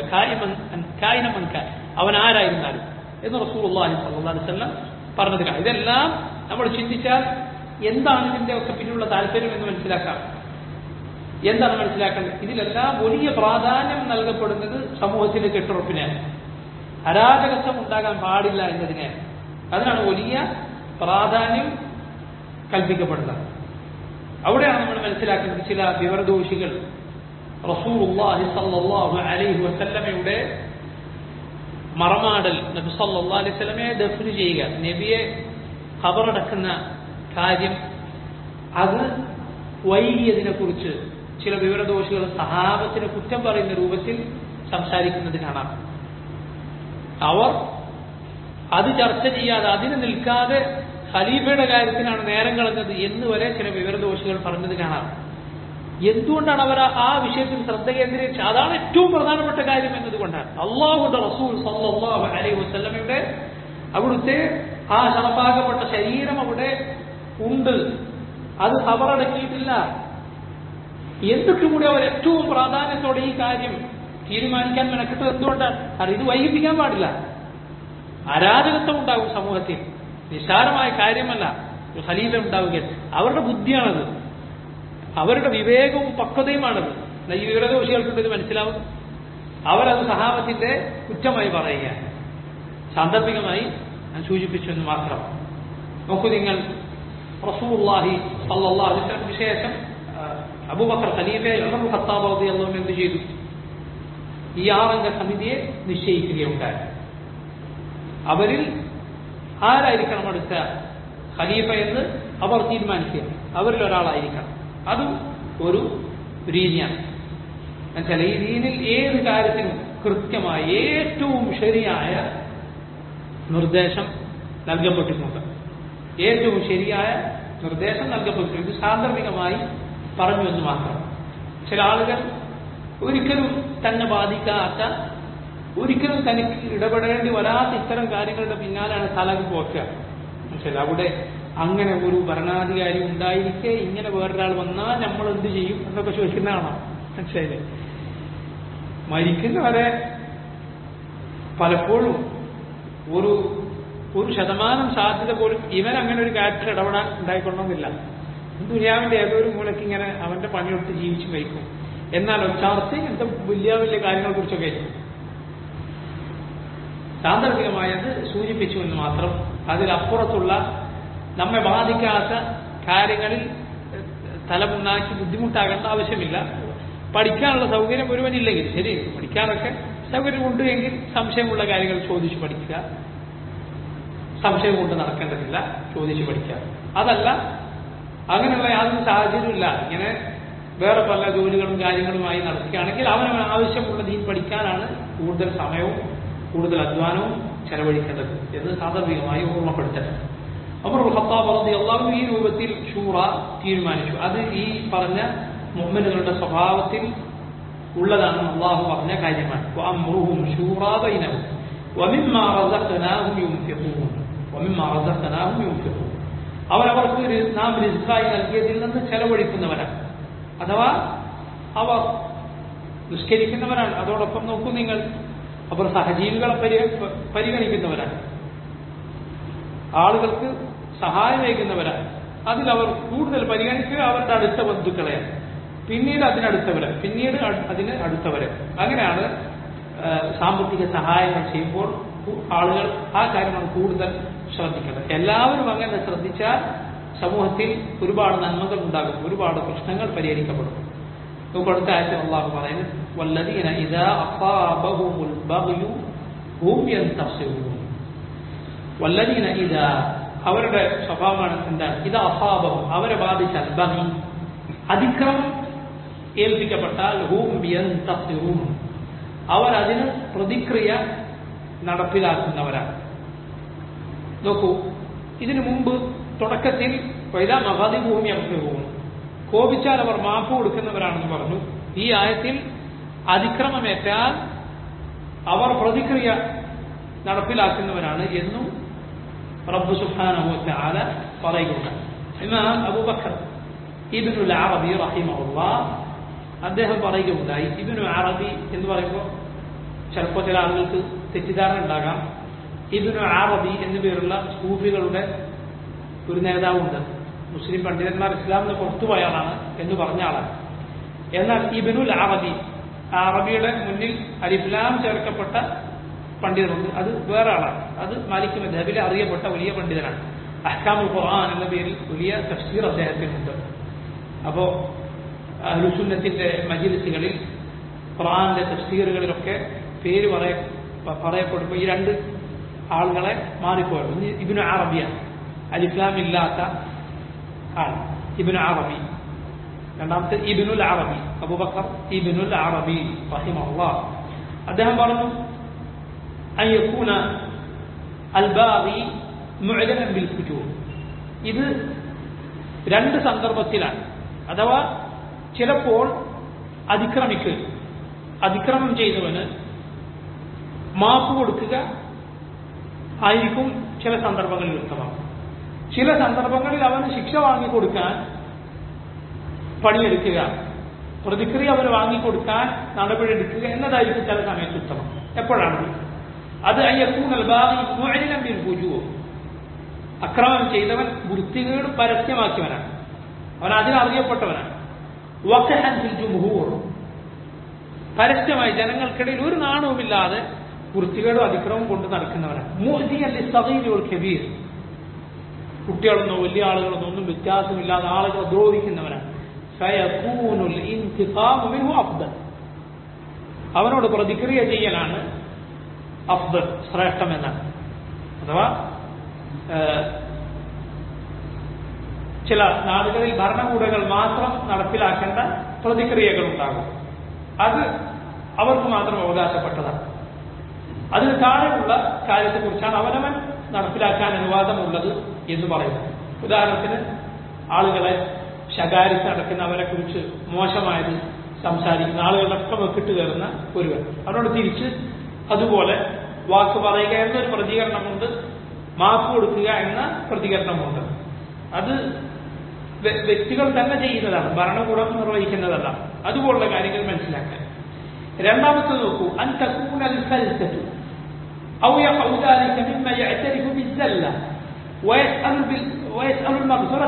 അവൻ ആരായിരുന്നാലും എന്ന് റസൂലുള്ളാഹി സ്വല്ലല്ലാഹു അലൈഹി വസല്ലം പറഞ്ഞതിനാണ്. ഇതെല്ലാം നമ്മൾ ചിന്തിച്ചാൽ എന്താണ് ഇതിന്റെ ഒക്കെ പിന്നിലുള്ള താല്പര്യം എന്ന് മനസ്സിലാക്കാം. എന്താണ് മനസ്സിലാക്കേണ്ടത്? ഇതിലെല്ലാം വലിയ പ്രാധാന്യം നൽകപ്പെടുന്നത് സമൂഹത്തിന്റെ കെട്ടുറപ്പിനാണ്. അരാജകത്വം ഉണ്ടാകാൻ പാടില്ല എന്നതിനാണ്. അതിനാണ് വലിയ പ്രാധാന്യം കൽപ്പിക്കപ്പെടുന്നത്. അവിടെയാണ് നമ്മൾ മനസ്സിലാക്കുന്നത് ചില വിവരദോഷികൾ റസൂലുള്ളാഹി സ്വല്ലല്ലാഹു അലൈഹി വസല്ലമയുടെ മറമാടൽ, നബി സല്ലല്ലാഹു അലൈഹി വസല്ലമയെ ദഫ്ന് ചെയ്യുക, നബിയെ ഖബറടക്കുന്ന കാര്യം, അത് വൈകിയതിനെ കുറിച്ച് ചില വിവരദോഷികൾ സഹാബത്തിനെ കുറ്റം പറയുന്ന രൂപത്തിൽ സംസാരിക്കുന്നത് കാണാം. അവർ അത് ചർച്ച ചെയ്യാതെ, അതിന് നിൽക്കാതെ ഖലീഫയുടെ കാര്യത്തിനാണ് നേരം കളഞ്ഞത് എന്ന് വരെ ചില വിവരദോഷികൾ പറഞ്ഞത് കാണാം. എന്തുകൊണ്ടാണ് അവർ ആ വിഷയത്തിൽ ശ്രദ്ധ കേന്ദ്രീകരിച്ചത്? അതാണ് ഏറ്റവും പ്രധാനപ്പെട്ട കാര്യം എന്നതുകൊണ്ടാണ്. അല്ലാഹുവിന്റെ റസൂൽ സല്ലല്ലാഹു അലൈഹി വസല്ലമയുടെ അവിടുത്തെ ആ ശറഫാക്കപ്പെട്ട ശരീരം അവിടെ ഉണ്ട്, അത് ഖബറടക്കിയിട്ടില്ല. എന്നിട്ടും കൂടി അവർ ഏറ്റവും പ്രാധാന്യത്തോടെ ഈ കാര്യം തീരുമാനിക്കാൻ മെനക്കെട്ടത് എന്തുകൊണ്ടാണ്? കാരണം ഇത് വൈകിപ്പിക്കാൻ പാടില്ല. അരാജകത്വം ഉണ്ടാകും സമൂഹത്തിൽ, നിസ്സാരമായ കാര്യമല്ല ഖലീഫ ഉണ്ടാവുക. അവരുടെ ബുദ്ധിയാണത്, അവരുടെ വിവേകവും പക്വതയുമാണത്. ഈ വിവരദോഷികൾക്കുണ്ട് ഇത് മനസ്സിലാവും. അവരത് സഹാബത്തിന്റെ കുറ്റമായി പറയുകയാണ്. സാന്ദർഭികമായി ഞാൻ സൂചിപ്പിച്ചു എന്ന് മാത്രം. നോക്കൂ നിങ്ങൾ, റസൂലുള്ളാഹി സ്വല്ലല്ലാഹു അലൈഹി വസല്ലം ശേഷം അബൂബക്കർ ഖലീഫയെ ഉമർ ഖത്താബ് റളിയല്ലാഹു അൻഹു എന്ത് ചെയ്തു? ഈ 6 അംഗ സമിതിയെ നിശ്ചയിക്കുകയുണ്ടായി. അവരിൽ ആരായിരിക്കണം അടുത്ത ഖലീഫ എന്ന് അവർ തീരുമാനിക്കുക. അവരിൽ ഒരാളായിരിക്കണം. അതും ഒരു രീതിയാണ്. എന്നുവെച്ചാൽ ഈ ദീനിൽ ഏത് കാര്യത്തിനും കൃത്യമായ ഏറ്റവും ശരിയായ നിർദ്ദേശം നൽകപ്പെട്ടിട്ടുണ്ട്. ഏറ്റവും ശരിയായ നിർദ്ദേശം നൽകപ്പെട്ടു. ഇത് സാന്ദർഭികമായി പറഞ്ഞു എന്ന് മാത്രം. ചില ആളുകൾ ഒരിക്കലും തന്നെ ബാധിക്കാത്ത, ഒരിക്കലും തനിക്ക് ഇടപെടേണ്ടി വരാത്ത ഇത്തരം കാര്യങ്ങളുടെ പിന്നാലാണ് തലക്ക് പോക്കുക. മനസ്സിലായി? അവിടെ അങ്ങനെ ഒരു ഭരണാധികാരി ഉണ്ടായിരിക്കെ ഇങ്ങനെ വേറൊരാൾ വന്നാൽ നമ്മൾ എന്ത് ചെയ്യും എന്നൊക്കെ ചോദിക്കുന്നതാണോ? മനസ്സിലായില്ലേ? മരിക്കുന്നവരെ പലപ്പോഴും ഒരു ശതമാനം സാധ്യത പോലും ഇവൻ അങ്ങനെ ഒരു കാര്യത്തിൽ ഇടപെടാൻ ഉണ്ടായിക്കൊള്ളണമെന്നില്ല. ദുനിയാവിന്റെ ഏതൊരു മൂലയ്ക്ക് ഇങ്ങനെ അവന്റെ പണിയെടുത്ത് ജീവിച്ചു മരിക്കും. എന്നാൽ ചർച്ച ഇങ്ങനത്തെ വലിയ വലിയ കാര്യങ്ങളെ കുറിച്ചൊക്കെ സാന്ദർഭികമായത് സൂചിപ്പിച്ചു എന്ന് മാത്രം. അതിലപ്പുറത്തുള്ള നമ്മെ ബാധിക്കാത്ത കാര്യങ്ങളിൽ തലമുണ്ടാക്കി ബുദ്ധിമുട്ടാകേണ്ട ആവശ്യമില്ല. പഠിക്കാനുള്ള സൗകര്യം ഒരുവനില്ലെങ്കിൽ ശരി, പഠിക്കാനൊക്കെ സൗകര്യമുണ്ട് എങ്കിൽ സംശയമുള്ള കാര്യങ്ങൾ ചോദിച്ചു പഠിക്കുക. സംശയം കൊണ്ട് നടക്കേണ്ടതില്ല, ചോദിച്ചു പഠിക്കുക. അതല്ല, അങ്ങനെയുള്ള യാതൊരു സാഹചര്യമില്ല, ഇങ്ങനെ വേറെ പല ജോലികളും കാര്യങ്ങളുമായി നടക്കുകയാണെങ്കിൽ അവന് ആവശ്യമുള്ള ദീൻ പഠിക്കാനാണ് കൂടുതൽ സമയവും കൂടുതൽ അധ്വാനവും ചെലവഴിക്കേണ്ടത് എന്ന് സാന്ദർഭികമായി ഓർമ്മപ്പെടുത്തട്ടെ. ഉമർ ഖത്താബ് റളിയല്ലാഹു അൻഹു ഈ രൂപത്തിൽ ഷൂറ തീരുമാനിച്ചു. അത് ഈ പറഞ്ഞ മുഅ്മിനുകളുടെ സ്വഭാവത്തിൽ ഉള്ളതാണ്. അള്ളാഹു പറഞ്ഞ കാര്യമാണ്. വഅംറുഹും ശൂറാ ബൈനഹും വമിമ്മാ റസഖ്നാഹും യുൻഫിഖൂൻ വമിമ്മാ റസഖ്നാഹും യുൻഫിഖൂൻ. അവർക്ക് നാം റിസ്ഖായി നൽകിയതിൽ നിന്ന് ചെലവഴിക്കുന്നവരാണ്. അഥവാ അവർ നിസ്കരിക്കുന്നവരാണ്. അതോടൊപ്പം നോക്കൂ നിങ്ങൾ, അവർ സഹജീവികളെ പരിഗണിക്കുന്നവരാണ്, ആളുകൾക്ക് സഹായമേകുന്നവരാണ്. അതിലവർ കൂടുതൽ പരിഗണിക്കുക അവരുടെ അടുത്ത ബന്ധുക്കളെയാണ്, പിന്നീട് അതിനടുത്തവരെ, പിന്നീട് അതിന് അടുത്തവരെ. അങ്ങനെയാണ് സാമ്പത്തിക സഹായങ്ങൾ ചെയ്യുമ്പോൾ ആളുകൾ ആ കാര്യമാണ് കൂടുതൽ ശ്രദ്ധിക്കുന്നത്. എല്ലാവരും അങ്ങനെ ശ്രദ്ധിച്ചാൽ സമൂഹത്തിൽ ഒരുപാട് നന്മകൾ ഉണ്ടാകും, ഒരുപാട് പ്രശ്നങ്ങൾ പരിഹരിക്കപ്പെടും. നമുക്ക് അടുത്ത ആഴ്ച അല്ലാഹു പറയുന്നത് വല്ലദീന ഇദാ അസാബഹുമുൽ ബഗ്യു ഹും യന്തസിറൂൻ. വല്ലദീന ഇദാ, അവരുടെ സ്വഭാവമാണ് എന്താണ്? ഇദാ അസാബഹും, അവരെ ബാധിച്ചാൽ, ബഗി അതിക്രമം ഏൽപ്പിക്കപ്പെട്ടാൽ, ഹും യന്തസിറൂൻ, അവർ അതിന് പ്രതിക്രിയ നടപ്പിലാക്കുന്നവരാണ്. നോക്കൂ, ഇതിനു മുമ്പ് തുടക്കത്തിൽ വൈദാ മഗദിബുഹും യഗ്ഫിറൂൻ, കോപിച്ചാൽ അവർ മാപ്പ് കൊടുക്കുന്നവരാണെന്ന് പറഞ്ഞു. ഈ ആയത്തിൽ അതിക്രമമേറ്റാൽ അവർ പ്രതിക്രിയ നടപ്പിലാക്കുന്നവരാണ് എന്നും റബ്ബ് സുബ്ഹാനഹു വ തആല പറയുകയാണ്. ഇമാം അബൂബക്കർ ഇബ്നുൽ അറബി റഹിമഹുല്ലാഹ് അദ്ദേഹം പറയുകയുണ്ടായി. ഇബ്നു അറബി എന്ന് പറയുമ്പോൾ ചിലപ്പോൾ ചില ആളുകൾക്ക് തെറ്റിദ്ധാരണ ഉണ്ടാകാം. ഇബ്നു അറബി എന്നു പേരുള്ള സൂഫികളുടെ ഒരു നേതാവുണ്ട്. മുസ്ലിം പണ്ഡിതന്മാർ ഇസ്ലാമിന് പുറത്തുപോയാളാണ് എന്ന് പറഞ്ഞ ആളാണ്. എന്നാൽ ഇബ്നുൽ അറബി, അറബിയുടെ മുന്നിൽ അലിഫ്ലാം ചേർക്കപ്പെട്ട പണ്ഡിതനുണ്ട്, അത് വേറെ ആളാണ്. അത് മാലിക് മദ്ഹബിലെ അറിയപ്പെട്ട വലിയ പണ്ഡിതനാണ്. അഹ്കാമുൽ ഖുർആൻ എന്ന പേരിൽ വലിയ തഫ്സീർ അദ്ദേഹത്തിനുണ്ട്. അപ്പോൾ അഹ്ലുസുന്നത്തിന്റെ മജ്ലിസുകളിൽ ഖുർആന്റെ തഫ്സീറുകളിലൊക്കെ പേര് പറയപ്പെടുമ്പോൾ ഈ രണ്ട് ആളുകളെ മാറിപ്പോയത്. ഇബ്നു അറബിയാണ്, അലിഫ്ലാം ഇല്ലാത്ത ആൾ ഇബ്നു അറബി. രണ്ടാമത്തെ ഇബ്നുൽ അറബി, അബൂബക്കർ ഇബ്നുൽ അറബി റഹിമഹുല്ലാഹ്. അദ്ദേഹം പറഞ്ഞു അൻ യകൂന അൽ ബാഗി മുഅ്ലനൻ ബിൽ ഫുജൂർ. ഇത് രണ്ട് സന്ദർഭത്തിലാണ്. അഥവാ ചിലപ്പോൾ അതിക്രമം ചെയ്തവന് മാപ്പ് കൊടുക്കുക ആയിരിക്കും ചില സന്ദർഭങ്ങളിൽ ഉത്തമം. ചില സന്ദർഭങ്ങളിൽ അവന് ശിക്ഷ വാങ്ങിക്കൊടുക്കാൻ പണിയെടുക്കുക, പ്രതിക്രിയ അവന് വാങ്ങിക്കൊടുക്കാൻ നടപടിയെടുക്കുക എന്നതായിരിക്കും ചില സമയത്ത് ഉത്തമം. എപ്പോഴാണ് അത്? അയ്യക്കൂനൽ ബാഗി മുഅ്ലിനൻ ബിൽ ഫുജൂർ, അക്രമം ചെയ്തവൻ വൃത്തികേട് പരസ്യമാക്കിയവനാണ്, അവൻ അതിനറിയപ്പെട്ടവനാണ്. വഖഹൻ ഫിൽ ജുംഹൂർ, പരസ്യമായി ജനങ്ങൾക്കിടയിൽ ഒരു നാണവുമില്ലാതെ വൃത്തികേടും അതിക്രമവും കൊണ്ട് നടക്കുന്നവനാണ്. മുഅ്ദിയൻ ലിസ്സഗീരി വൽ കബീർ, കുട്ടികളെന്നോ വലിയ ആളുകളെന്നോ ഒന്നും വ്യത്യാസമില്ലാതെ ആളുകളെ ദ്രോഹിക്കുന്നവനാണ്. ഫയകൂനുൽ ഇൻതിഖാമു മിൻഹു അഫ്ദൽ, അവനോട് പ്രതിക്രിയ ചെയ്യലാണ് അഫ്ദൽ, ശ്രേഷ്ഠമെന്നാണ്. അഥവാ ചില നാടുകളിൽ ഭരണകൂടങ്ങൾ മാത്രം നടപ്പിലാക്കേണ്ട പ്രതിക്രിയകൾ ഉണ്ടാകും. അത് അവർക്ക് മാത്രം അവകാശപ്പെട്ടതാണ്. അതിന് താഴെയുള്ള കാര്യത്തെക്കുറിച്ചാണ് അവനവൻ നടപ്പിലാക്കാൻ അനുവാദമുള്ളത് എന്ന് പറയുന്നു. ഉദാഹരണത്തിന് ആളുകളെ ശകാരിച്ച് നടക്കുന്നവരെ കുറിച്ച് മോശമായത് സംസാരിക്കുന്ന ആളുകളൊക്കെ വെക്കിട്ട് കയറുന്ന ഒരുവൻ, അവരോട് തിരിച്ച് അതുപോലെ വാക്ക് പറയുക എന്നൊരു പ്രതികരണമുണ്ട്, മാപ്പ് കൊടുക്കുക എന്ന പ്രതികരണമുണ്ട്. അത് വ്യക്തികൾ തന്നെ ചെയ്യുന്നതാണ്, ഭരണകൂടം നിർവഹിക്കുന്നതല്ല. അതുപോലുള്ള കാര്യങ്ങൾ മനസ്സിലാക്കാൻ. രണ്ടാമത്തെ നോക്കൂ, അൻ തകൂനൽ ഫൽസഫു ഔ യഖഉ ذلك مما يعترف بالذلة ويسأل المغفرة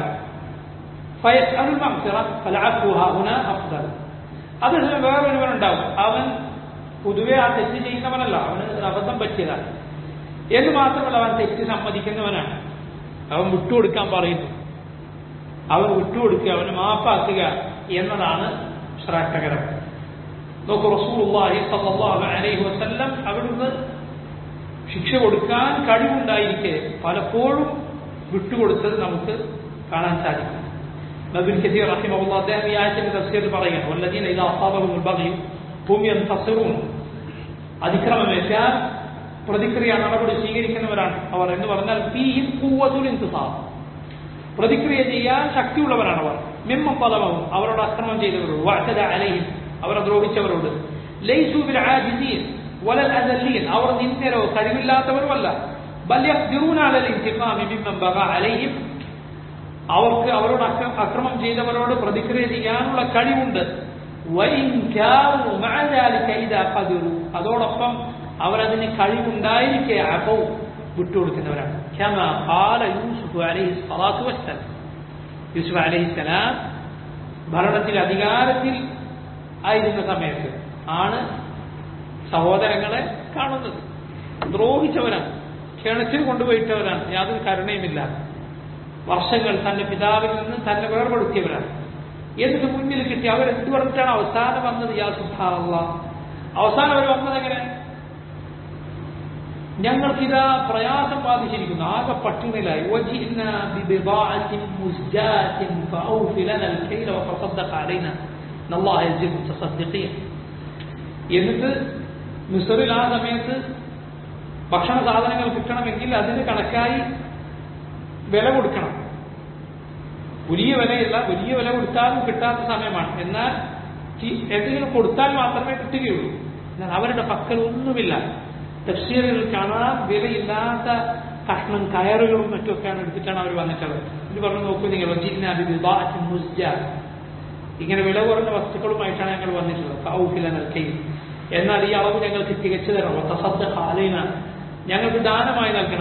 فالعفو ها هنا أفضل. അത് വേറൊരുവനുണ്ടാവും, അവൻ പൊതുവെ ആ തെറ്റ് ചെയ്യുന്നവനല്ല, അവന് അബദ്ധം പറ്റിയതാണ് എന്ന് മാത്രമല്ല, അവൻ തെറ്റ് സമ്മതിക്കുന്നവനാണ്, അവൻ വിട്ടുകൊടുക്കാൻ പറയുന്നു, അവൻ വിട്ടുകൊടുക്കുക, അവന് മാപ്പാക്കുക എന്നതാണ് ശ്രേഷ്ഠകരം. നോക്കൂ, റസൂലുള്ളാഹി സ്വല്ലല്ലാഹു അലൈഹി വസല്ലം അവിടുന്ന് ശിക്ഷ കൊടുക്കാൻ കഴിവുണ്ടായിരിക്കെ പലപ്പോഴും വിട്ടുകൊടുത്തത് നമുക്ക് കാണാൻ സാധിക്കും. ഇബ്നു കസീർ റഹിമഹുല്ലാഹ് അദ്ദേഹം ഈ ആയത്തിന്റെ തഫ്സീറിൽ പറയുന്നു, വല്ലദീന ഇദാ അസാബഹുൽ ബഗ്യു ഹും യൻതസിറൂൻ, അതിക്രമമേറ്റാൽ പ്രതിക്രിയ നടപടി സ്വീകരിക്കുന്നവരാണ് അവർ എന്ന് പറഞ്ഞാൽ ഫീഹിം ഖുവ്വത്തുൽ ഇൻതിസാർ, പ്രതിക്രിയ ചെയ്യാൻ ശക്തിയുള്ളവരാണ് അവർ. മിമ്മൻ ളലബഹും, അവരോട് അക്രമം ചെയ്തവരോട്, വഅതദ അലൈഹിം, അവരെ ദ്രോഹിച്ചവരോട്, ലൈസു ബിൽ ആജിസീൻ വലൽ അദല്ലീൻ, അവർ നിന്ദ്യരോ കഴിവില്ലാത്തവരോ അല്ല, ബൽ യഖ്ദിറൂന അലൽ ഇന്തിഖാമി മിമ്മൻ ബഗാ അലൈഹിം, അവർക്ക് അവരോട് അക്രമം ചെയ്തവരോട് പ്രതിക്രിയ ചെയ്യാനുള്ള കഴിവുണ്ട്. വഇൻ കാനൂ മഅ ദാലിക ഇദാ ഖദറു, അതോടൊപ്പം അവരതിന് കഴിവുണ്ടായിരിക്കെ അഫൗ, വിട്ടുകൊടുക്കുന്നവരാണ്. കമാ ഖാല യൂസുഫ് അലൈഹി സ്വലാത്തു വസ്സലാം, യൂസുഫ് അലൈഹിസ്സലാം ഭരണത്തിൽ അധികാരത്തിൽ ആയിരുന്ന സമയത്ത് ആണ് സഹോദരങ്ങളെ കാണുന്നത്. ദ്രോഹിച്ചവരാണ്, ക്ഷണിച്ചു കൊണ്ടുപോയിട്ടവരാണ്, യാതൊരു കരുണയുമില്ല, വർഷങ്ങൾ തന്റെ പിതാവിൽ നിന്ന് തന്നെ വേർപെടുത്തിയവരാണ്. എന്നിട്ട് മുന്നിൽ കിട്ടി അവരെന്ത് പറഞ്ഞിട്ടാണ് അവസാനം വന്നത്? യാ സുബ്ഹാനല്ലാഹ്, അവസാനം അവർ വന്നത് എങ്ങനെ? ഞങ്ങൾക്കിതാ പ്രയാസം ബാധിച്ചിരിക്കുന്നു, ആകെ പട്ടിണിലായി. എന്നിട്ട് മിസ്റിൽ ആ സമയത്ത് ഭക്ഷണ സാധനങ്ങൾ കിട്ടണമെങ്കിൽ അതിന് കണക്കായി വില കൊടുക്കണം. വലിയ വിലയില്ല, വലിയ വില കൊടുത്താലും കിട്ടാത്ത സമയമാണ്. എന്നാൽ എന്തെങ്കിലും കൊടുത്താൽ മാത്രമേ കിട്ടുകയുള്ളൂ. എന്നാൽ അവരുടെ പക്കൽ ഒന്നുമില്ല. തഫ്സീറുകൾ കാണാൻ വിലയില്ലാത്ത കഷ്ണം കയറുകളും മറ്റുമൊക്കെയാണ് എടുത്തിട്ടാണ് അവർ വന്നിട്ടുള്ളത്. ഇത് പറഞ്ഞു നോക്കൂ നിങ്ങൾ, ഇങ്ങനെ വില കുറഞ്ഞ വസ്തുക്കളുമായിട്ടാണ് ഞങ്ങൾ വന്നിട്ടുള്ളത്. എന്നാൽ ഈ അളവ് ഞങ്ങൾക്ക് തികച്ചു തരണം, തസദ്ദഖ്, ഞങ്ങൾക്ക് ദാനമായി നൽകണം.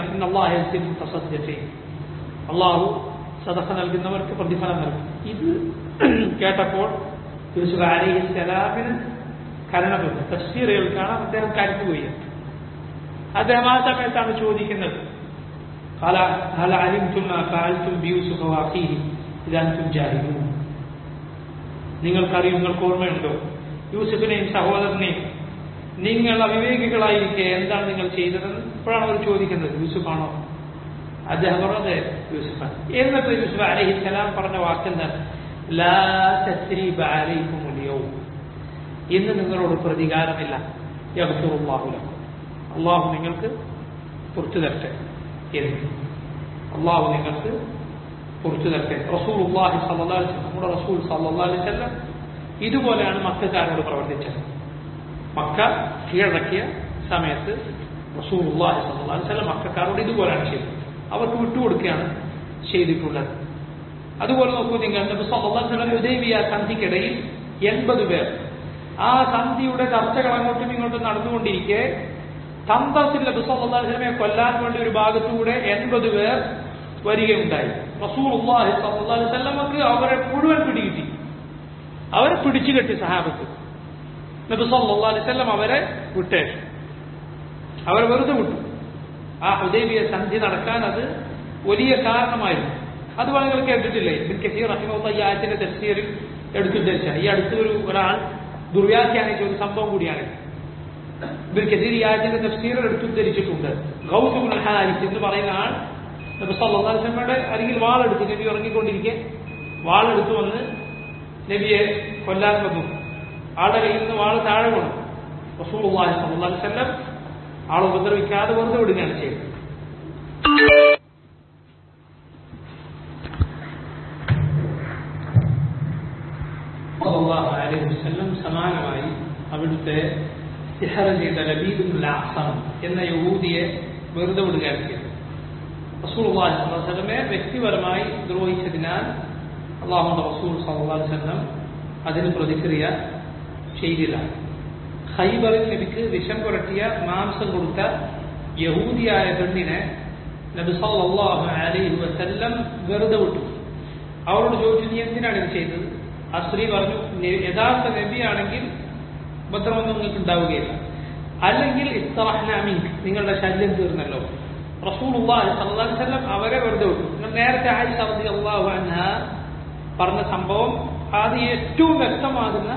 അള്ളാഹു സദഖ നൽകുന്നവർക്ക് പ്രതിഫലം നൽകും. ഇത് കേട്ടപ്പോൾ യൂസുഫ് അലൈഹിസ്സലാമിന് കരുണപ്പെട്ടു. തഫ്സീറുകൾ കാണാൻ അദ്ദേഹം കരുതുപോയി. അദ്ദേഹം ആ സമയത്താണ് ചോദിക്കുന്നത്, ഹൽ അലിംതും മാ ഫഅൽതും ബിയൂസുഫ വഅഖീഹി ഇദാ അൻതും ജാഹിലൂൻ, നിങ്ങൾക്കറിയും, നിങ്ങൾക്ക് ഓർമ്മയുണ്ടോ യൂസുഫിനെയും സഹോദരനെയും നിങ്ങൾ അവിവേകികളായിരിക്കെ എന്താണ് നിങ്ങൾ ചെയ്തതെന്ന്? ഇപ്പോഴാണ് അവർ ചോദിക്കുന്നത്, യൂസുഫാണോ? അദ്ദേഹം പറഞ്ഞത് യൂസുഫാണ്. എന്നിട്ട് യൂസുഫ് അലൈഹിസ്സലാം പറഞ്ഞ വാക്കെന്താണ്? ലാ തസ്രീബ അലൈക്കുമുൽ യൗം, ഇന്ന് നിങ്ങളോട് പ്രതികാരമില്ല. യഗ്ഫിറുല്ലാഹു ലക്കും, അള്ളാഹു നിങ്ങൾക്ക് പുറത്തു തരട്ടെ എന്ന്. അള്ളാഹു നിങ്ങൾക്ക് പുറത്തു തരട്ടെ. റസൂലുള്ളാഹി സ്വല്ലല്ലാഹു അലൈഹി വസല്ലം, നമ്മുടെ റസൂൽ സ്വല്ലല്ലാഹു അലൈഹി വസല്ലം ഇതുപോലെയാണ് മക്കക്കാരോട് പ്രവർത്തിച്ചത്. മക്ക കീഴടക്കിയ സമയത്ത് റസൂലുള്ളാഹി സ്വല്ലല്ലാഹു അലൈഹി വസല്ലം മക്കക്കാരോട് ഇതുപോലെയാണ് ചെയ്തത്. അവർക്ക് വിട്ടുകൊടുക്കുകയാണ് ചെയ്തിട്ടുള്ളത്. അതുപോലെ നോക്കൂ നിങ്ങൾ, നബി സ്വല്ലല്ലാഹു അലൈഹി വസല്ലം ഹുദൈബിയ സന്ധിക്കിടയിൽ 80 പേർ, ആ സന്ധിയുടെ ചർച്ചകൾ അങ്ങോട്ടും ഇങ്ങോട്ടും നടന്നുകൊണ്ടിരിക്കെ തന്ത്രത്തിൽ നബി സ്വല്ലല്ലാഹു അലൈഹി വസല്ലമയെ കൊല്ലാൻ വേണ്ടി ഒരു ഭാഗത്തുകൂടെ 80 പേർ വരികയുണ്ടായി. റസൂലുള്ളാഹി സ്വല്ലല്ലാഹു അലൈഹി വസല്ലമക്ക് അവരെ മുഴുവൻ പിടികിട്ടി, അവരെ പിടിച്ചു കെട്ടി സഹാബത്ത്. നബി സല്ലല്ലാഹു അലൈഹി വസല്ലം അവരെ വിട്ടേച്ചു, അവരെ വെറുതെ വിട്ടു. ആ ഹുദൈബിയ സന്ധി നടക്കാൻ അത് വലിയ കാരണമായിരുന്നു. അത് നിങ്ങൾ കേട്ടിട്ടില്ലേ? ഇബ്നു കസീർ റഹിമഹുല്ലാഹ് ഈ ആയത്തിന്റെ തഫ്സീറിൽ എടുത്തുദ്ധരിച്ച ഈ അടുത്ത ഒരാൾ ദുർവ്യാഖ്യാനിച്ച ഒരു സംഭവം കൂടിയാണ്. ഇബ്നു കസീർ ഈ ആയത്തിന്റെ തഫ്സീറിൽ എടുത്തുദ്ധരിച്ചിട്ടുണ്ട്. ഗൗസ് ഇബ്നുൽ ഹാരിസ് എന്ന് പറയുന്ന ആൾ നബി സല്ലല്ലാഹു അലൈഹി വസല്ലമയുടെ അരികിൽ വാളെടുത്ത്, നബി ഉറങ്ങിക്കൊണ്ടിരിക്കെ വാളെടുത്ത് വന്ന് നബിയെ കൊല്ലാൻ വന്നു. ആളുടെ കയ്യിൽ നിന്ന് വാള് താഴെ വീണു. റസൂലുള്ളാഹി സ്വല്ലല്ലാഹു അലൈഹി വസല്ലം ആളെ ഉപദ്രവിക്കാതെ വെറുതെ വിടുകയാണ് ചെയ്തത്. അലൈഹി വസല്ലം സമാനമായി അവിടുത്തെ സിഹർ ചെയ്ത ലബീദ് ഇബ്നുൽ അഅ്സം എന്ന യഹൂദിയെ വെറുതെ വിടുകയാണ് ചെയ്തത്. റസൂലുള്ളാഹി സ്വല്ലല്ലാഹു അലൈഹി വസല്ലമയെ വ്യക്തിപരമായി ദ്രോഹിച്ചതിനാൽ അല്ലാഹുവിന്റെ റസൂൽ സ്വല്ലല്ലാഹു അലൈഹി വസല്ലം അതിന് പ്രതിക്രിയ ചെയ്തില്ല. ഖൈബറിൽ നബിക്ക് വിഷം പുരട്ടിയ മാംസം കൊടുത്ത യഹൂദിയായ പെണ്ണിനെ നബി സല്ലല്ലാഹു അലൈഹി വസല്ലം വെറുതെ വിട്ടു. അവരോട് ചോദിച്ചു, നീ എന്തിനാണ് ഇത് ചെയ്തത്? ആ സ്ത്രീ പറഞ്ഞു, യഥാർത്ഥ നബിയാണെങ്കിൽ ഉപദ്രവമൊന്നും നിങ്ങൾക്ക് ഉണ്ടാവുകയില്ല, അല്ലെങ്കിൽ ഇസ്തറഹ്നാ മിൻക, നിങ്ങളുടെ ശല്യം തീർന്നല്ലോ. റസൂലുള്ളാഹി സ്വല്ലല്ലാഹു അലൈഹി വസല്ലം അവരെ വെറുതെ വിട്ടു. നിങ്ങൾ നേരത്തെ ആയിഷ റളിയല്ലാഹു അൻഹാ പറഞ്ഞ സംഭവം അത് ഏറ്റവും വ്യക്തമാകുന്ന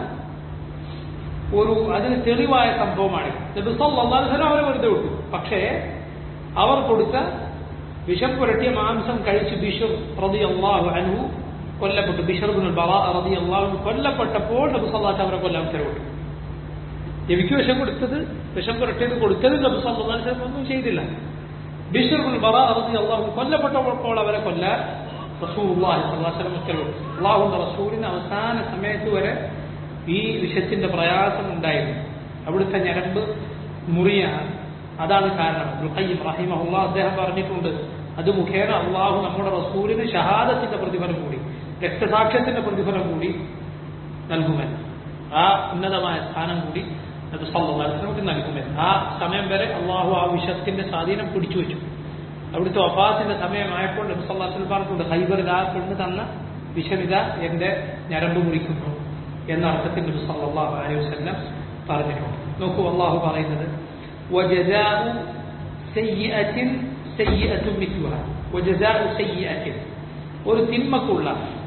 അതിന് തെളിവായ സംഭവമാണ്. നബി സല്ലല്ലാഹു അലൈഹി വസല്ലം അവരെ വെറുതെ വിട്ടു. പക്ഷേ അവർ കൊടുത്ത വിഷം പുരട്ടിയ മാംസം കഴിച്ച് ബിശ്ർ റളിയല്ലാഹു അൻഹു കൊല്ലപ്പെട്ടു. ബിശ്ർ ഇബ്നുൽ ബറാ റളിയല്ലാഹു അൻഹു കൊല്ലപ്പെട്ടപ്പോൾ നബി സല്ലല്ലാഹു അലൈഹി വസല്ലം അവരെ കൊല്ലാൻ ഉത്തരവിട്ടു. നബിക്ക് വിഷം പുരട്ടിയത് കൊടുത്തത് നബി സല്ലല്ലാഹു അലൈഹി വസല്ലം ഒന്നും ചെയ്തില്ല. ബിശ്ർ ഇബ്നുൽ ബറാ റളിയല്ലാഹു അൻഹു കൊല്ലപ്പെട്ടപ്പോൾ അവരെ കൊല്ലാൻ റസൂലുള്ളാഹി സ്വല്ലല്ലാഹു അലൈഹി വസല്ലം ഉത്തരവിട്ടു. അല്ലാഹുവിന്റെ റസൂലിന് അവസാന സമയത്ത് വരെ ഈ വിഷത്തിന്റെ പ്രയാസം ഉണ്ടായിരുന്നു. അവിടുത്തെ ഞരമ്പ് മുറിയാണ്. അതാണ് കാരണം. ഇബ്നുൽ ഖയ്യിം റഹിമഹുല്ലാഹ് അദ്ദേഹം പറഞ്ഞിട്ടുണ്ട്, അത് മുഖേന അള്ളാഹു നമ്മുടെ റസൂലിന് ഷഹാദത്തിന്റെ പ്രതിഫലം കൂടി, രക്തസാക്ഷ്യത്തിന്റെ പ്രതിഫലം കൂടി നൽകുമെന്ന്, ആ ഉന്നതമായ സ്ഥാനം കൂടി നബി സല്ലല്ലാഹു അലൈഹി വസല്ലം നൽകുമെന്ന്. ആ സമയം വരെ അള്ളാഹു ആ വിഷത്തിന്റെ സ്വാധീനം പിടിച്ചു വെച്ചു. അവിടുത്തെ വഫാത്തിന്റെ സമയമായപ്പോൾ നബി സല്ലല്ലാഹു അലൈഹി വസല്ലം പറഞ്ഞിട്ടുണ്ട്, ഖൈബറിൽ ആ പെണ്ണ് തന്ന വിഷമിത എന്റെ ഞരമ്പ് മുറിക്കുന്നു എന്ന അർത്ഥത്തിൽ നബി സല്ലല്ലാഹു അലൈഹി വസല്ലം പറഞ്ഞിട്ടുണ്ട്. നോക്കൂ, അള്ളാഹു പറയുന്നത് وجزاء سيئة سيئة مثلها وجزاء سيئة ഒരു തിന്മക്കുള്ള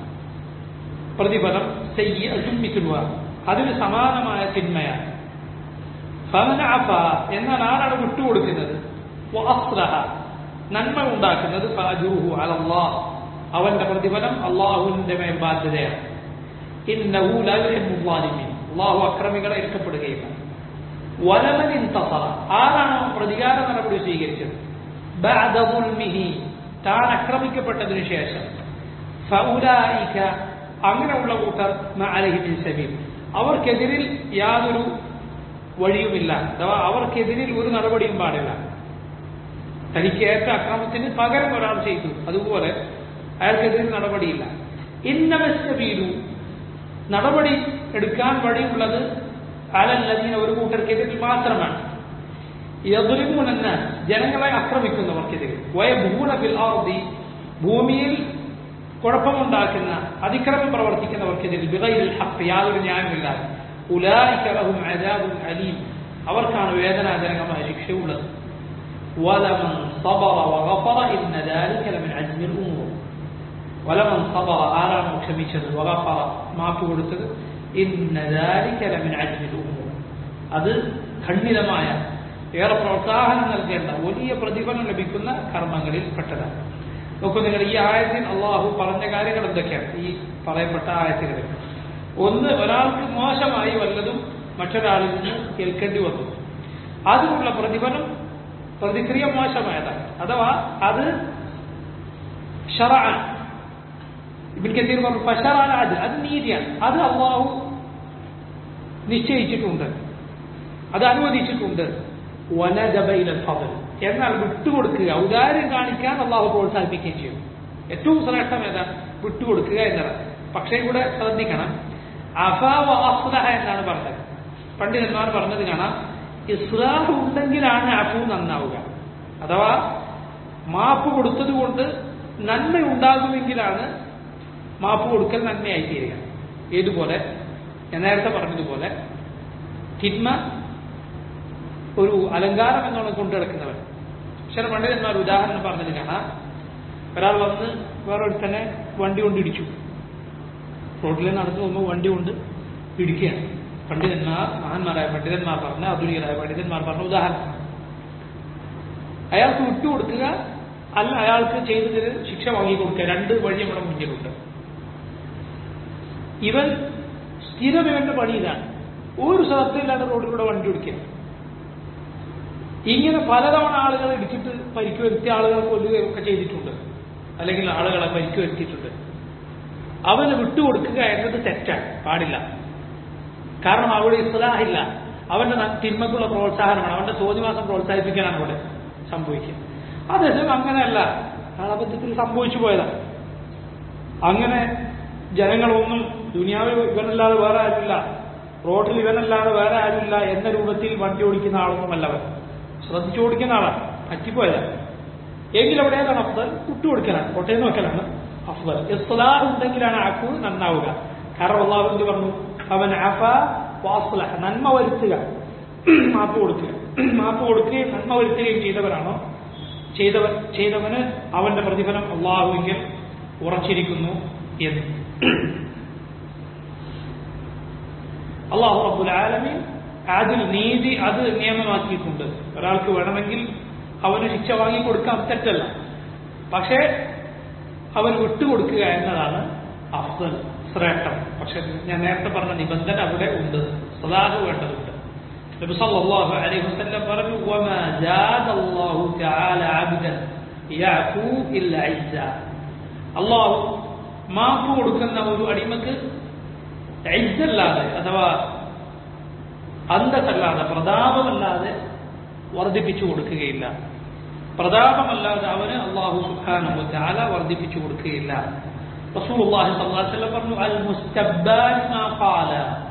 പ്രതിഫലം سيئة مثلها അതിന് സമാനമായ തിന്മയാണ്. فمن عفا എന്നാൽ ആരാണ് വിട്ടുകൊടുക്കുന്നത്, وأصلح നന്മ ഉണ്ടാക്കുന്നത്, فأجره على الله അവന്റെ പ്രതിഫലം അള്ളാഹുവിന്റെ മേൽ ബാധ്യതയാണ്. إنه لا يحب الظالمين അള്ളാഹു അക്രമികളെ ഇഷ്ടപ്പെടുകയില്ല. വലമൻ ഇൻതസറ ആരാണോ പ്രതികാര നടപടി സ്വീകരിച്ചത്, ബഅദ ദുൽമിഹി താൻ ആക്രമിക്കപ്പെട്ടതിനു ശേഷം, ഫഉലൈക അങ്ങനെയുള്ള കൂട്ടർ മഅലൈഹി മിൻ സബീൽ അവർക്കെതിരിൽ യാതൊരു വഴിയുമില്ല, അഥവാ അവർക്കെതിരിൽ ഒരു നടപടിയും പാടില്ല. തനിക്കേറ്റ അക്രമത്തിന് പകരം ഒരാൾ ചെയ്തു, അതുപോലെ അയാൾക്കെതിരിൽ നടപടിയില്ല. ഇന്നമസ്സബീലു നടപടി എടുക്കാൻ വഴിയുള്ളത് അലല്ലദീന ഒരു കൂട്ടർക്കെതിരിൽ മാത്രമാണ്, യദ്ലിമൂന അന്നാസ് ജനങ്ങളെ ആക്രമിക്കുന്നവർക്കെതിരെ, വയബ്ഗൂന ഫിൽ അർദി ഭൂമിയിൽ കുഴപ്പമുണ്ടാക്കുന്ന അതിക്രമം പ്രവർത്തിക്കുന്നവർക്കെതിരെ, ബിഗൈരിൽ ഹഖ് യാതൊരു ന്യായമില്ലാതെ, ഉലൈക ലഹും അദാബുൻ അലീം അവർക്കാണ് വേദനാജനകമായ ശിക്ഷയുള്ളത്. വലമൻ സബറ വഗഫറ ഇന്ന ദാലിക ലമിൻ അജ്മിൽ ഉമൂർ വലമൻ സബറ ആരാണ് ക്ഷമിച്ചത്, വഗഫറ മാപ്പ് കൊടുത്തത്, ഇന്ന ദാലിക ലമിൻ അജ്മിൽ ഉമൂർ അത് ഖണ്ഡിതമായ ഏറെ പ്രോത്സാഹനം നൽകേണ്ട വലിയ പ്രതിഫലം ലഭിക്കുന്ന കർമ്മങ്ങളിൽ പെട്ടതാണ്. നോക്കൂ നിങ്ങൾ, ഈ ആയത്തിൽ അള്ളാഹു പറഞ്ഞ കാര്യങ്ങൾ എന്തൊക്കെയാണ്? ഈ പറയപ്പെട്ട ആയത്തുകളിൽ ഒന്ന്, ഒരാൾക്ക് മോശമായി വല്ലതും മറ്റൊരാളിൽ നിന്ന് കേൾക്കേണ്ടി വന്നു, അതിനുള്ള പ്രതിക്രിയ മോശമായതാണ്, അഥവാ അത് ശറഅൻ ഇബ്നു കസീർ പറഞ്ഞു ഫശറഅൻ അദ്ൽ അത് നീതിയാണ്, അത് അള്ളാഹു നിശ്ചയിച്ചിട്ടുണ്ട്, അത് അനുവദിച്ചിട്ടുണ്ട്. വനദബ ഇലൽ ഫദ്ൽ എന്നാൽ വിട്ടുകൊടുക്കുക, ഔദാര്യം കാണിക്കാൻ അള്ളാഹു പ്രോത്സാഹിപ്പിക്കുകയും ചെയ്യും. ഏറ്റവും ശ്രേഷ്ഠം ഏതാ? വിട്ടുകൊടുക്കുക എന്നതാണ്. പക്ഷേ ഇവിടെ ശ്രദ്ധിക്കണം, അഫാ വ അസ്ലഹ എന്നാണ് പറഞ്ഞത്. പണ്ഡിതന്മാർ പറഞ്ഞത് കാണാം, ഇസ്ലാഹ് ഉണ്ടെങ്കിലാണ് അഫു നന്നാവുക, അഥവാ മാപ്പ് കൊടുത്തത് കൊണ്ട് നന്മ ഉണ്ടാകുമെങ്കിലാണ് മാപ്പ് കൊടുക്കൽ നന്മയായി തീരുക. ഏതുപോലെ ഞാൻ നേരത്തെ പറഞ്ഞതുപോലെ തിന്മ ഒരു അലങ്കാരം എന്നുള്ള കൊണ്ടുനടക്കുന്നവൻ. ചില പണ്ഡിതന്മാർ ഉദാഹരണം പറഞ്ഞത് കാണാം, ഒരാൾ വന്ന് വേറൊരുത്തനെ വണ്ടി കൊണ്ട് ഇടിച്ചു, റോഡിൽ നടന്നു പോകുമ്പോൾ വണ്ടി കൊണ്ട് ഇടിക്കുകയാണ്. മഹാന്മാരായ പണ്ഡിതന്മാർ പറഞ്ഞ, ആധുനികരായ പണ്ഡിതന്മാർ പറഞ്ഞ ഉദാഹരണം, അയാൾക്ക് വിട്ടുകൊടുക്കുക, അല്ല അയാൾക്ക് ചെയ്തതിന് ശിക്ഷ വാങ്ങിക്കൊടുക്കുക. രണ്ട് വഴി നമ്മുടെ മുന്നിലുണ്ട്. ഇവൻ സ്ഥിരം ഇവന്റെ പണി ഇതാണ്, ഒരു ശ്രദ്ധയില്ലാതെ റോഡിലൂടെ വണ്ടി ഓടിക്കുക. ഇങ്ങനെ പലതവണ ആളുകളെ ഇടിച്ചിട്ട് പരിക്ക് വരുത്തിയ ആളുകളെ കൊല്ലുകയൊക്കെ ചെയ്തിട്ടുണ്ട്, അല്ലെങ്കിൽ ആളുകളെ പരിക്ക് വരുത്തിയിട്ടുണ്ട്. അവന് വിട്ടുകൊടുക്കുക എന്നത് തെറ്റാണ്, പാടില്ല. കാരണം അവിടെ ഇസ്ലാഹില്ല, അവന്റെ തിന്മക്കുള്ള പ്രോത്സാഹനമാണ്, അവന്റെ തോന്നിവാസം പ്രോത്സാഹിപ്പിക്കാനാണ് അവിടെ സംഭവിക്കുക. അതേസമയം അങ്ങനെയല്ല, അബദ്ധത്തിൽ സംഭവിച്ചു പോയതാണ്. അങ്ങനെ ജനങ്ങളൊന്നും ദുനിയാവിൽ ഇവനല്ലാതെ വേറെ ആരുമില്ല, റോഡിൽ ഇവനല്ലാതെ വേറെ ആരുമില്ല എന്ന രൂപത്തിൽ വണ്ടി ഓടിക്കുന്ന ആളൊന്നുമല്ല. അവൻ ശ്രദ്ധിച്ചു ഓടിക്കുന്ന ആളാണ്, പറ്റിപ്പോയതാണ്. എങ്കിൽ അവിടെ ഏതാണ് അഫ്ദൽ? വിട്ടുകൊടുക്കലാണ്, കോട്ടയെന്ന് വെക്കലാണ് അഫ്ദൽ. ഇസ്ലാഹ് ഉണ്ടെങ്കിലാണ് ആക്കു നന്നാവുക. കാരണം അല്ലാഹു എന്ത് പറഞ്ഞു? അവൻ അഫ വാസ്ലഹ, നന്മ വരുത്തുക, മാപ്പ് കൊടുക്കുക. മാപ്പ് കൊടുക്കുകയും നന്മ വരുത്തുകയും ചെയ്തവരാണോ ചെയ്തവന് അവന്റെ പ്രതിഫലം അല്ലാഹുവിൽ ഉറച്ചിരിക്കുന്നു എന്ന്. അല്ലാഹു റബ്ബുൽ ആലമീൻ അതിൽ നീതി അത് നിയമമാക്കിയിട്ടുണ്ട്. ഒരാൾക്ക് വേണമെങ്കിൽ അവന് ശിക്ഷ വാങ്ങിക്കൊടുക്കാം, തെറ്റല്ല. പക്ഷേ അവൻ വിട്ടുകൊടുക്കുക എന്നതാണ് അഫ്ദൽ, ശ്രേഷ്ഠം. പക്ഷെ ഞാൻ നേരത്തെ പറഞ്ഞ നിബന്ധന അവിടെ ഉണ്ട്, സദാഹ് വേണ്ടതുണ്ട്. നബി സല്ലല്ലാഹു അലൈഹി വസല്ലം പറഞ്ഞു, വമാ ജാദല്ലാഹു തആല അബ്ദൻ യഅഫു ഇല്ല ഇസ്സ. അല്ലാഹു മാപ്പ് കൊടുക്കുന്ന ഒരു അടിമക്ക് ഇസ്സല്ലാതെ അഥവാ അന്തസ്സല്ലാതെ, പ്രതാപമല്ലാതെ വർദ്ധിപ്പിച്ചു കൊടുക്കുകയില്ല. പ്രതാപമല്ലാതെ അവന് അല്ലാഹു സുബ്ഹാനഹു വ തആല വർദ്ധിപ്പിച്ചു കൊടുക്കുകയില്ല. റസൂലുള്ളാഹി സ്വല്ലല്ലാഹു അലൈഹി വസല്ലം പറഞ്ഞു, അൽ മുസ്തബ്ബാൻ മാ ഖാല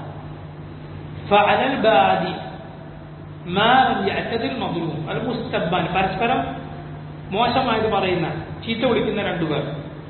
ഫഅലൽ ബാദി മാ ലം യഅതദിൽ മദ്ലൂം. അൽ മുസ്തബ്ബാൻ, പരസ്പരം മോശമായത് പറയുന്ന, ചീത്ത വിളിക്കുന്ന രണ്ടുപേർ,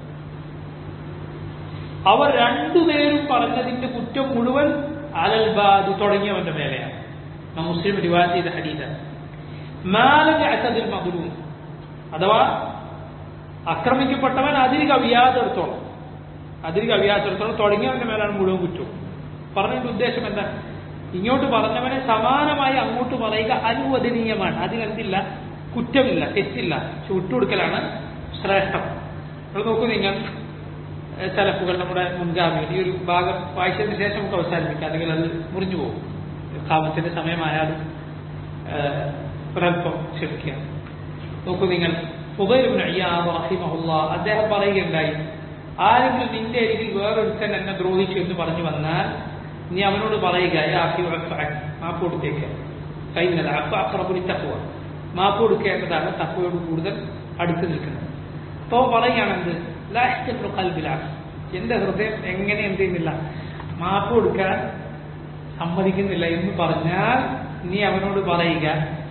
അവർ രണ്ടുപേരും പറഞ്ഞതിന്റെ കുറ്റം മുഴുവൻ അലൽ ബാദി, തുടങ്ങിയവന്റെ മേലെയാണ്. മുസ്ലിം റിവായത്ത് ചെയ്ത ഹദീസാണ്. മാ ലം യഅതദിൽ മദ്ലൂം, അഥവാ ആക്രമിക്കപ്പെട്ടവൻ അതിര് കവിയാതെടുത്തോളം തുടങ്ങിയവന്റെ മേലാണ് മുഴുവൻ കുറ്റവും. പറഞ്ഞതിന്റെ ഉദ്ദേശം എന്താ? ഇങ്ങോട്ട് പറഞ്ഞവനെ സമാനമായി അങ്ങോട്ട് പറയുക അനുവദനീയമാണ്, അതിലെന്തില്ല, കുറ്റമില്ല, തെറ്റില്ല. വിട്ടുകൊടുക്കലാണ് ശ്രേഷ്ഠം. നിങ്ങൾ നോക്കൂ, നിങ്ങൾ സലഫുകൾ, നമ്മുടെ മുൻഗാമികൾ, ഈ ഒരു ഭാഗം വായിച്ചതിന് ശേഷം നമുക്ക് അവസാനിപ്പിക്കാം, അല്ലെങ്കിൽ അത് മുറിഞ്ഞു പോകും. കാമത്തിന്റെ സമയമായാലും ഒരൽപ്പം ക്ഷമിക്കുക. നോക്കൂ നിങ്ങൾ, ഫുദൈൽ ഇബ്നു ഇയാദ് റഹിമഹുല്ലാഹ് അദ്ദേഹം പറയുകയുണ്ടായി, ആരെങ്കിലും നിന്റെ അരികിൽ വേറൊരുത്തൻ എന്നെ ദ്രോഹിച്ചു എന്ന് പറഞ്ഞു വന്നാൽ നീ അവനോട് പറയുക, മാപ്പ് കൊടുത്തേക്ക്. കൈനൽ അഫ്വ അഖ്റബു ലിത്തഖ്വ, മാപ്പ് കൊടുക്കേണ്ടതാണ് തഖ്വയോട് കൂടുതൽ അടുത്ത് നിൽക്കുന്നത്. അപ്പോൾ പറയുകയാണെന്ത്, ലാ യഹ്തഫിറു ഖൽബിൽ അഫ്വ്, എന്റെ ഹൃദയം എങ്ങനെ എന്ത് ചെയ്യുന്നില്ല, മാപ്പ് കൊടുക്കാൻ സമ്മതിക്കുന്നില്ല എന്ന് പറഞ്ഞാൽ നീ അവനോട് പറയുക.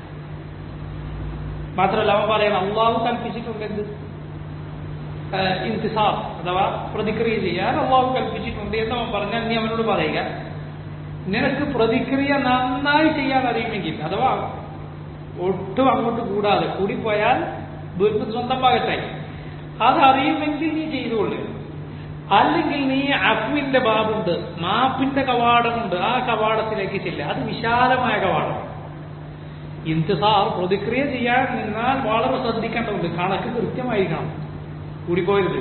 മാത്രമല്ല അവൻ പറയാൻ അള്ളാഹു കൽപ്പിച്ചിട്ടുണ്ടെങ്കിൽ ഇന്തിസാർ അഥവാ പ്രതിക്രിയ ചെയ്യാൻ അള്ളാഹു കൽപ്പിച്ചിട്ടുണ്ട് എന്ന് അവൻ പറഞ്ഞാൽ നീ അവനോട് പറയുക, നിനക്ക് പ്രതിക്രിയ നന്നായി ചെയ്യാൻ അറിയുമെങ്കിൽ, അഥവാ ഒട്ടും അങ്ങോട്ട് കൂടാതെ, കൂടിപ്പോയാൽ ദുരിതം സ്വന്തം ഭാഗത്തായി, അതറിയുമെങ്കിൽ നീ ചെയ്തുകൊള്ളുക. അല്ലെങ്കിൽ നീ അഫ്വിന്റെ ബാബുണ്ട്, മാപ്പിന്റെ കവാടമുണ്ട്, ആ കവാടത്തിലേക്ക് ചെല്ലുക. അത് വിശാലമായ കവാടം. ഇന്തിസാർ പ്രതിക്രിയ ചെയ്യാൻ നിന്നാൽ വളരെ ശ്രദ്ധിക്കേണ്ടതുണ്ട്, കണക്ക് കൃത്യമായിരിക്കണം, കൂടിപ്പോയത്.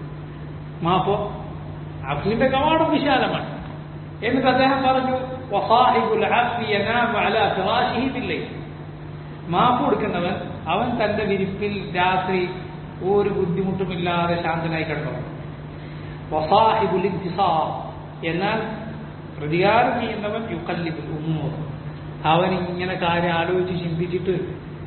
മാപ്പോ അഫ്വിന്റെ കവാടം വിശാലമാണ്. എന്നിട്ട് അദ്ദേഹം പറഞ്ഞു, വസാഹിബുൽ അഫ്വി യനാമു അലാ ഫിറാശിഹി ബില്ലൈൽ, മാപ്പ് കൊടുക്കുന്നവൻ അവൻ തന്റെ വിരിപ്പിൽ രാത്രി ഒരു ബുദ്ധിമുട്ടുമില്ലാതെ ശാന്തനായി കിടന്നു. വസാഹിബുൽ ഇന്തിസാർ, എന്നാൽ പ്രതികാരം ചെയ്യുന്നവൻ യുഖല്ലിബുൽ ഉമൂർ, അവൻ ഇങ്ങനെ കാര്യം ആലോചിച്ച് ചിന്തിച്ചിട്ട്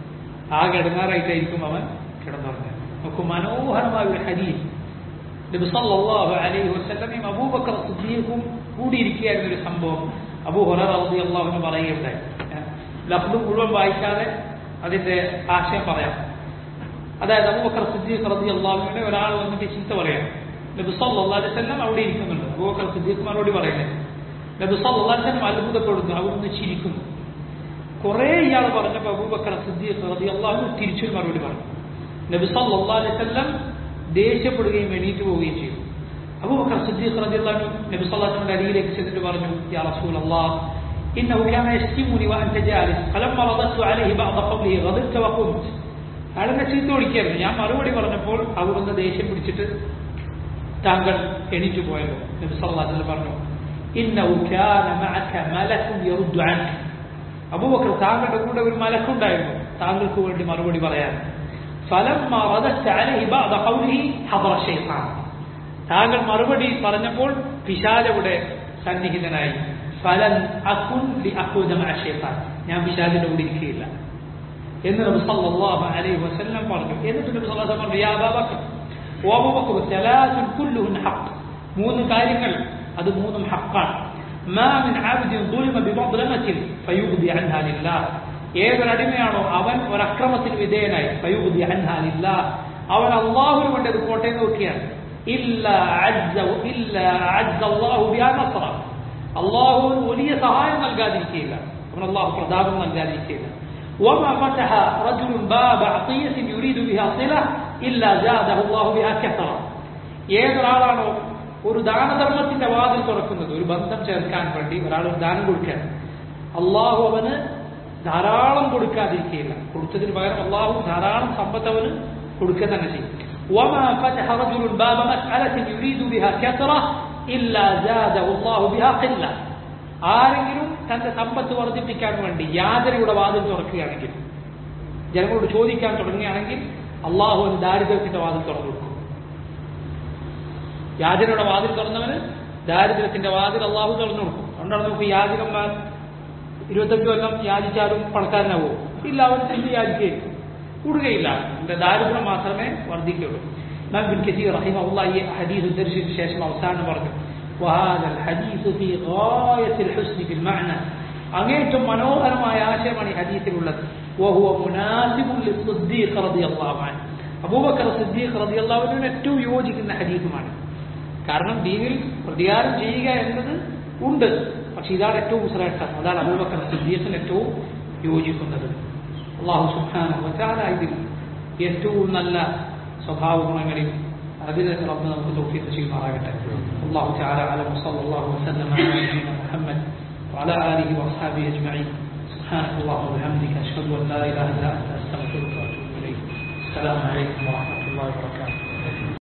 ആകെ ഇടങ്ങാറായിട്ടായിരിക്കും അവൻ കിടന്നുറങ്ങുന്നത്. നമുക്ക് മനോഹരമായ ഒരു ഹദീസ്, നബി സല്ലല്ലാഹു അലൈഹി വസല്ലമയും അബൂബക്കർ സിദ്ദീഖും കൂടിയിരിക്കുകയായിരുന്ന ഒരു സംഭവം അബൂ ഹുറൈറ റളിയല്ലാഹു അൻഹു പറയുകയുണ്ടായി. ലഫ്ദ് മുഴുവൻ വായിക്കാതെ അതിന്റെ ആശയം പറയാം. അതായത് അബൂബക്കർ സിദ്ദീഖ് റളിയല്ലാഹു അൻഹു ഒരാൾ വന്നിട്ട് ചീത്ത പറയാം. നബി സല്ലല്ലാഹു അലൈഹി വസല്ലം അവിടെ ഇരിക്കുന്നുണ്ട്. അബൂബക്കർ സിദ്ദീഖ് മറുപടി പറയുന്നത്, നബി സല്ലല്ലാഹു അലൈഹി വസല്ലം അത്ഭുതപ്പെടുന്നു, അവിടുന്ന് ചിരിക്കുന്നു. കുറെ ഇയാൾ പറഞ്ഞപ്പോൾ അബൂബക്കർ സിദ്ദീഖ് റളിയല്ലാഹു അൻഹു തിരിച്ചൊരു മറുപടി പറഞ്ഞു. നബി സല്ലല്ലാഹു അലൈഹി വസല്ലം ദേഷ്യപ്പെടുകയും എണീറ്റ് പോവുകയും ചെയ്തു. അബൂബക്കർ സിദ്ദീഖ് റളിയല്ലാഹു അൻഹു നബി സല്ലല്ലാഹു അലൈഹി വസല്ലം അരികിലേക്ക് ചെന്നിട്ട് പറഞ്ഞു, യാ റസൂലല്ലാഹ് ഇന്നഹു കാന യശ്തിമുനി വഅൻത ജാലിസ് ഫലമ്മ റദത്തു അലൈഹി ബഅദ ഖൗലിഹി ഗദബ്ത വഖുംത. അയാളെന്നെ ചീത്ത വിളിക്കായിരുന്നു, ഞാൻ മറുപടി പറഞ്ഞപ്പോൾ അവിടുന്ന് ദേഷ്യം പിടിച്ചിട്ട് താങ്കൾ എണീറ്റ് പോയല്ലോ. നബി സല്ലല്ലാഹു അലൈഹി വസല്ലം പറഞ്ഞു, ഇന്നഹു കാന മഅക മലകുൻ യറുദ്ദു അൻക. അബൂബക്കർ, താങ്കളുടെ കൂടെ ഒരു മലക്കുണ്ടായിരുന്നു താങ്കൾക്ക് വേണ്ടി മറുപടി പറയാൻ. ഫലമ്മ റദത്ത അലൈഹി ബഅദ ഖൗലിഹി ഹദറ ശൈത്താൻ. താങ്കൾ മറുപടി പറഞ്ഞപ്പോൾ പിശാച് അവിടെ സന്നിഹിതനായി. ഫലൻ അകുൻ ലിഅഖൂദ മഅ ശൈത്താൻ, ഞാൻ പിശാചിന്റെ കൂടെ ഇരിക്കുകയില്ല എന്ന് നബി സല്ലല്ലാഹു അലൈഹി വസല്ലം പറഞ്ഞു. എന്നിട്ട് നബി സല്ലല്ലാഹു അലൈഹി വസല്ലം പറഞ്ഞു, യാ അബൂബക്കർ വഅബൂബക്കർ സലാസുൻ കുല്ലുഹുൻ ഹഖ്, മൂന്ന് കാര്യങ്ങൾ അത് മൂന്നും ഹഖാണ്. മാ മിൻ അബ്ദിൻ ദുലിമ ബിമദ്ലമത്തിൻ ഫയുഖ്ദി അൻഹാ ലില്ലാഹ്, ഏതൊരടിമയാണോ അവൻ ഒരക്രമത്തിന് വിധേയനായി ഫയുഖ്ദി അൻഹാ ലില്ലാഹ്, അവൻ അല്ലാഹുവിന് വേണ്ടി അത് കോട്ടയം നോക്കിയാണ്, ഇല്ലാ അഅസ്സ അല്ലാഹു ബിഹാ നസ്റ, അല്ലാഹുവിന് വലിയ സഹായം നൽകാതിരിക്കുകയില്ല, അവൻ അല്ലാഹു പ്രതാപം നൽകാതിരിക്കുകയില്ല. وما فتح رجل باب عطية يريد بها صلة إلا زاده الله بها كثرة, ഏതൊരാളാണോ ഒരു ദാനധർമ്മത്തിന്റെ വാതിൽ തുറക്കുന്നത്, ഒരു ബന്ധം ചേർക്കാൻ വേണ്ടി ഒരാൾ ഒരു ദാനം കൊടുക്കാൻ, അള്ളാഹു അവന് ധാരാളം കൊടുക്കാതിരിക്കുകയില്ല, കൊടുത്തതിന് പകരം അള്ളാഹു ധാരാളം സമ്പത്ത് അവന് കൊടുക്കുക തന്നെ ചെയ്യും. وما فتح رجل باب مسألة يريد بها كثرة إلا زاده الله بها قلة, ആരെങ്കിലും തന്റെ സമ്പത്ത് വർദ്ധിപ്പിക്കാൻ വേണ്ടി യാചനയുടെ വാതിൽ തുറക്കുകയാണെങ്കിൽ, ജനങ്ങളോട് ചോദിക്കാൻ തുടങ്ങുകയാണെങ്കിൽ അള്ളാഹു ഒരു ദാരിദ്ര്യത്തിന്റെ വാതിൽ തുറന്നു കൊടുക്കും. യാചനയുടെ വാതിൽ തുറന്നവന് ദാരിദ്ര്യത്തിന്റെ വാതിൽ അള്ളാഹു തുറന്നു കൊടുക്കും. അതുകൊണ്ടാണ് നമുക്ക് യാചകന്മാർ 25 കൊല്ലം യാചിച്ചാലും പണക്കാരനാവോ? ഇല്ല, അവൻ എന്ത് യാചിക്കുകയും കൂടുകയില്ല, എന്റെ ദാരിദ്ര്യം മാത്രമേ വർദ്ധിക്കുകയുള്ളൂ. ഇമാം ഇബ്നു കസീർ റഹിമഹുല്ലാഹ് ഈ ഹദീസ് ഉദ്ധരിച്ചതിന് ശേഷം അവസാനം പറഞ്ഞു, وهذا الحديث في غاية الحسن في المعنى, അങ്ങേറ്റം മനോഹരമായ ആശയമാണ് ഈ ഹദീസിലുള്ളത്. وهو مناسب للصديق رضي الله عنه, അബൂബക്കർ സിദ്ദീഖ് റളിയല്ലാഹു അൻഹുവിന് ഏറ്റവും യോജിക്കുന്ന ഹദീസുമാണ്. കാരണം ദീനിൽ പ്രതികാരം ചെയ്യുക എന്നത് ഉണ്ട്, പക്ഷെ ഇതാണ് ഏറ്റവും ശ്രേഷ്ഠം, അതാണ് അബൂബക്കർ സിദ്ദീഖിന് ഏറ്റവും യോജിക്കുന്നത്. അല്ലാഹു സുബ്ഹാനഹു വ തആല ഇതിൽ ഏറ്റവും നല്ല സ്വഭാവ ഗുണങ്ങളിൽ അതിനെ റബ്ബ് നമുക്ക് തൗഫീഖ് ചെയ്യുമാറാകട്ടെ. അല്ലാഹു തആല അലം സല്ലല്ലാഹു വസല്ലമ അലാ നബിയിന മുഹമ്മദ് വഅലാ ആലിഹി വഅസ്ഹാബിഹി അജ്മഈൻ. സുബ്ഹാനല്ലാഹി വബിഹംദിക അഷ്ഹദു അൻ ലാ ഇലാഹ ഇല്ല അൻത അസ്തഗ്ഫിറുക വഅതൂബു ഇലൈക്. അസ്സലാമു അലൈക്കും വറഹ്മത്തുള്ളാഹി വബറകാതുഹു.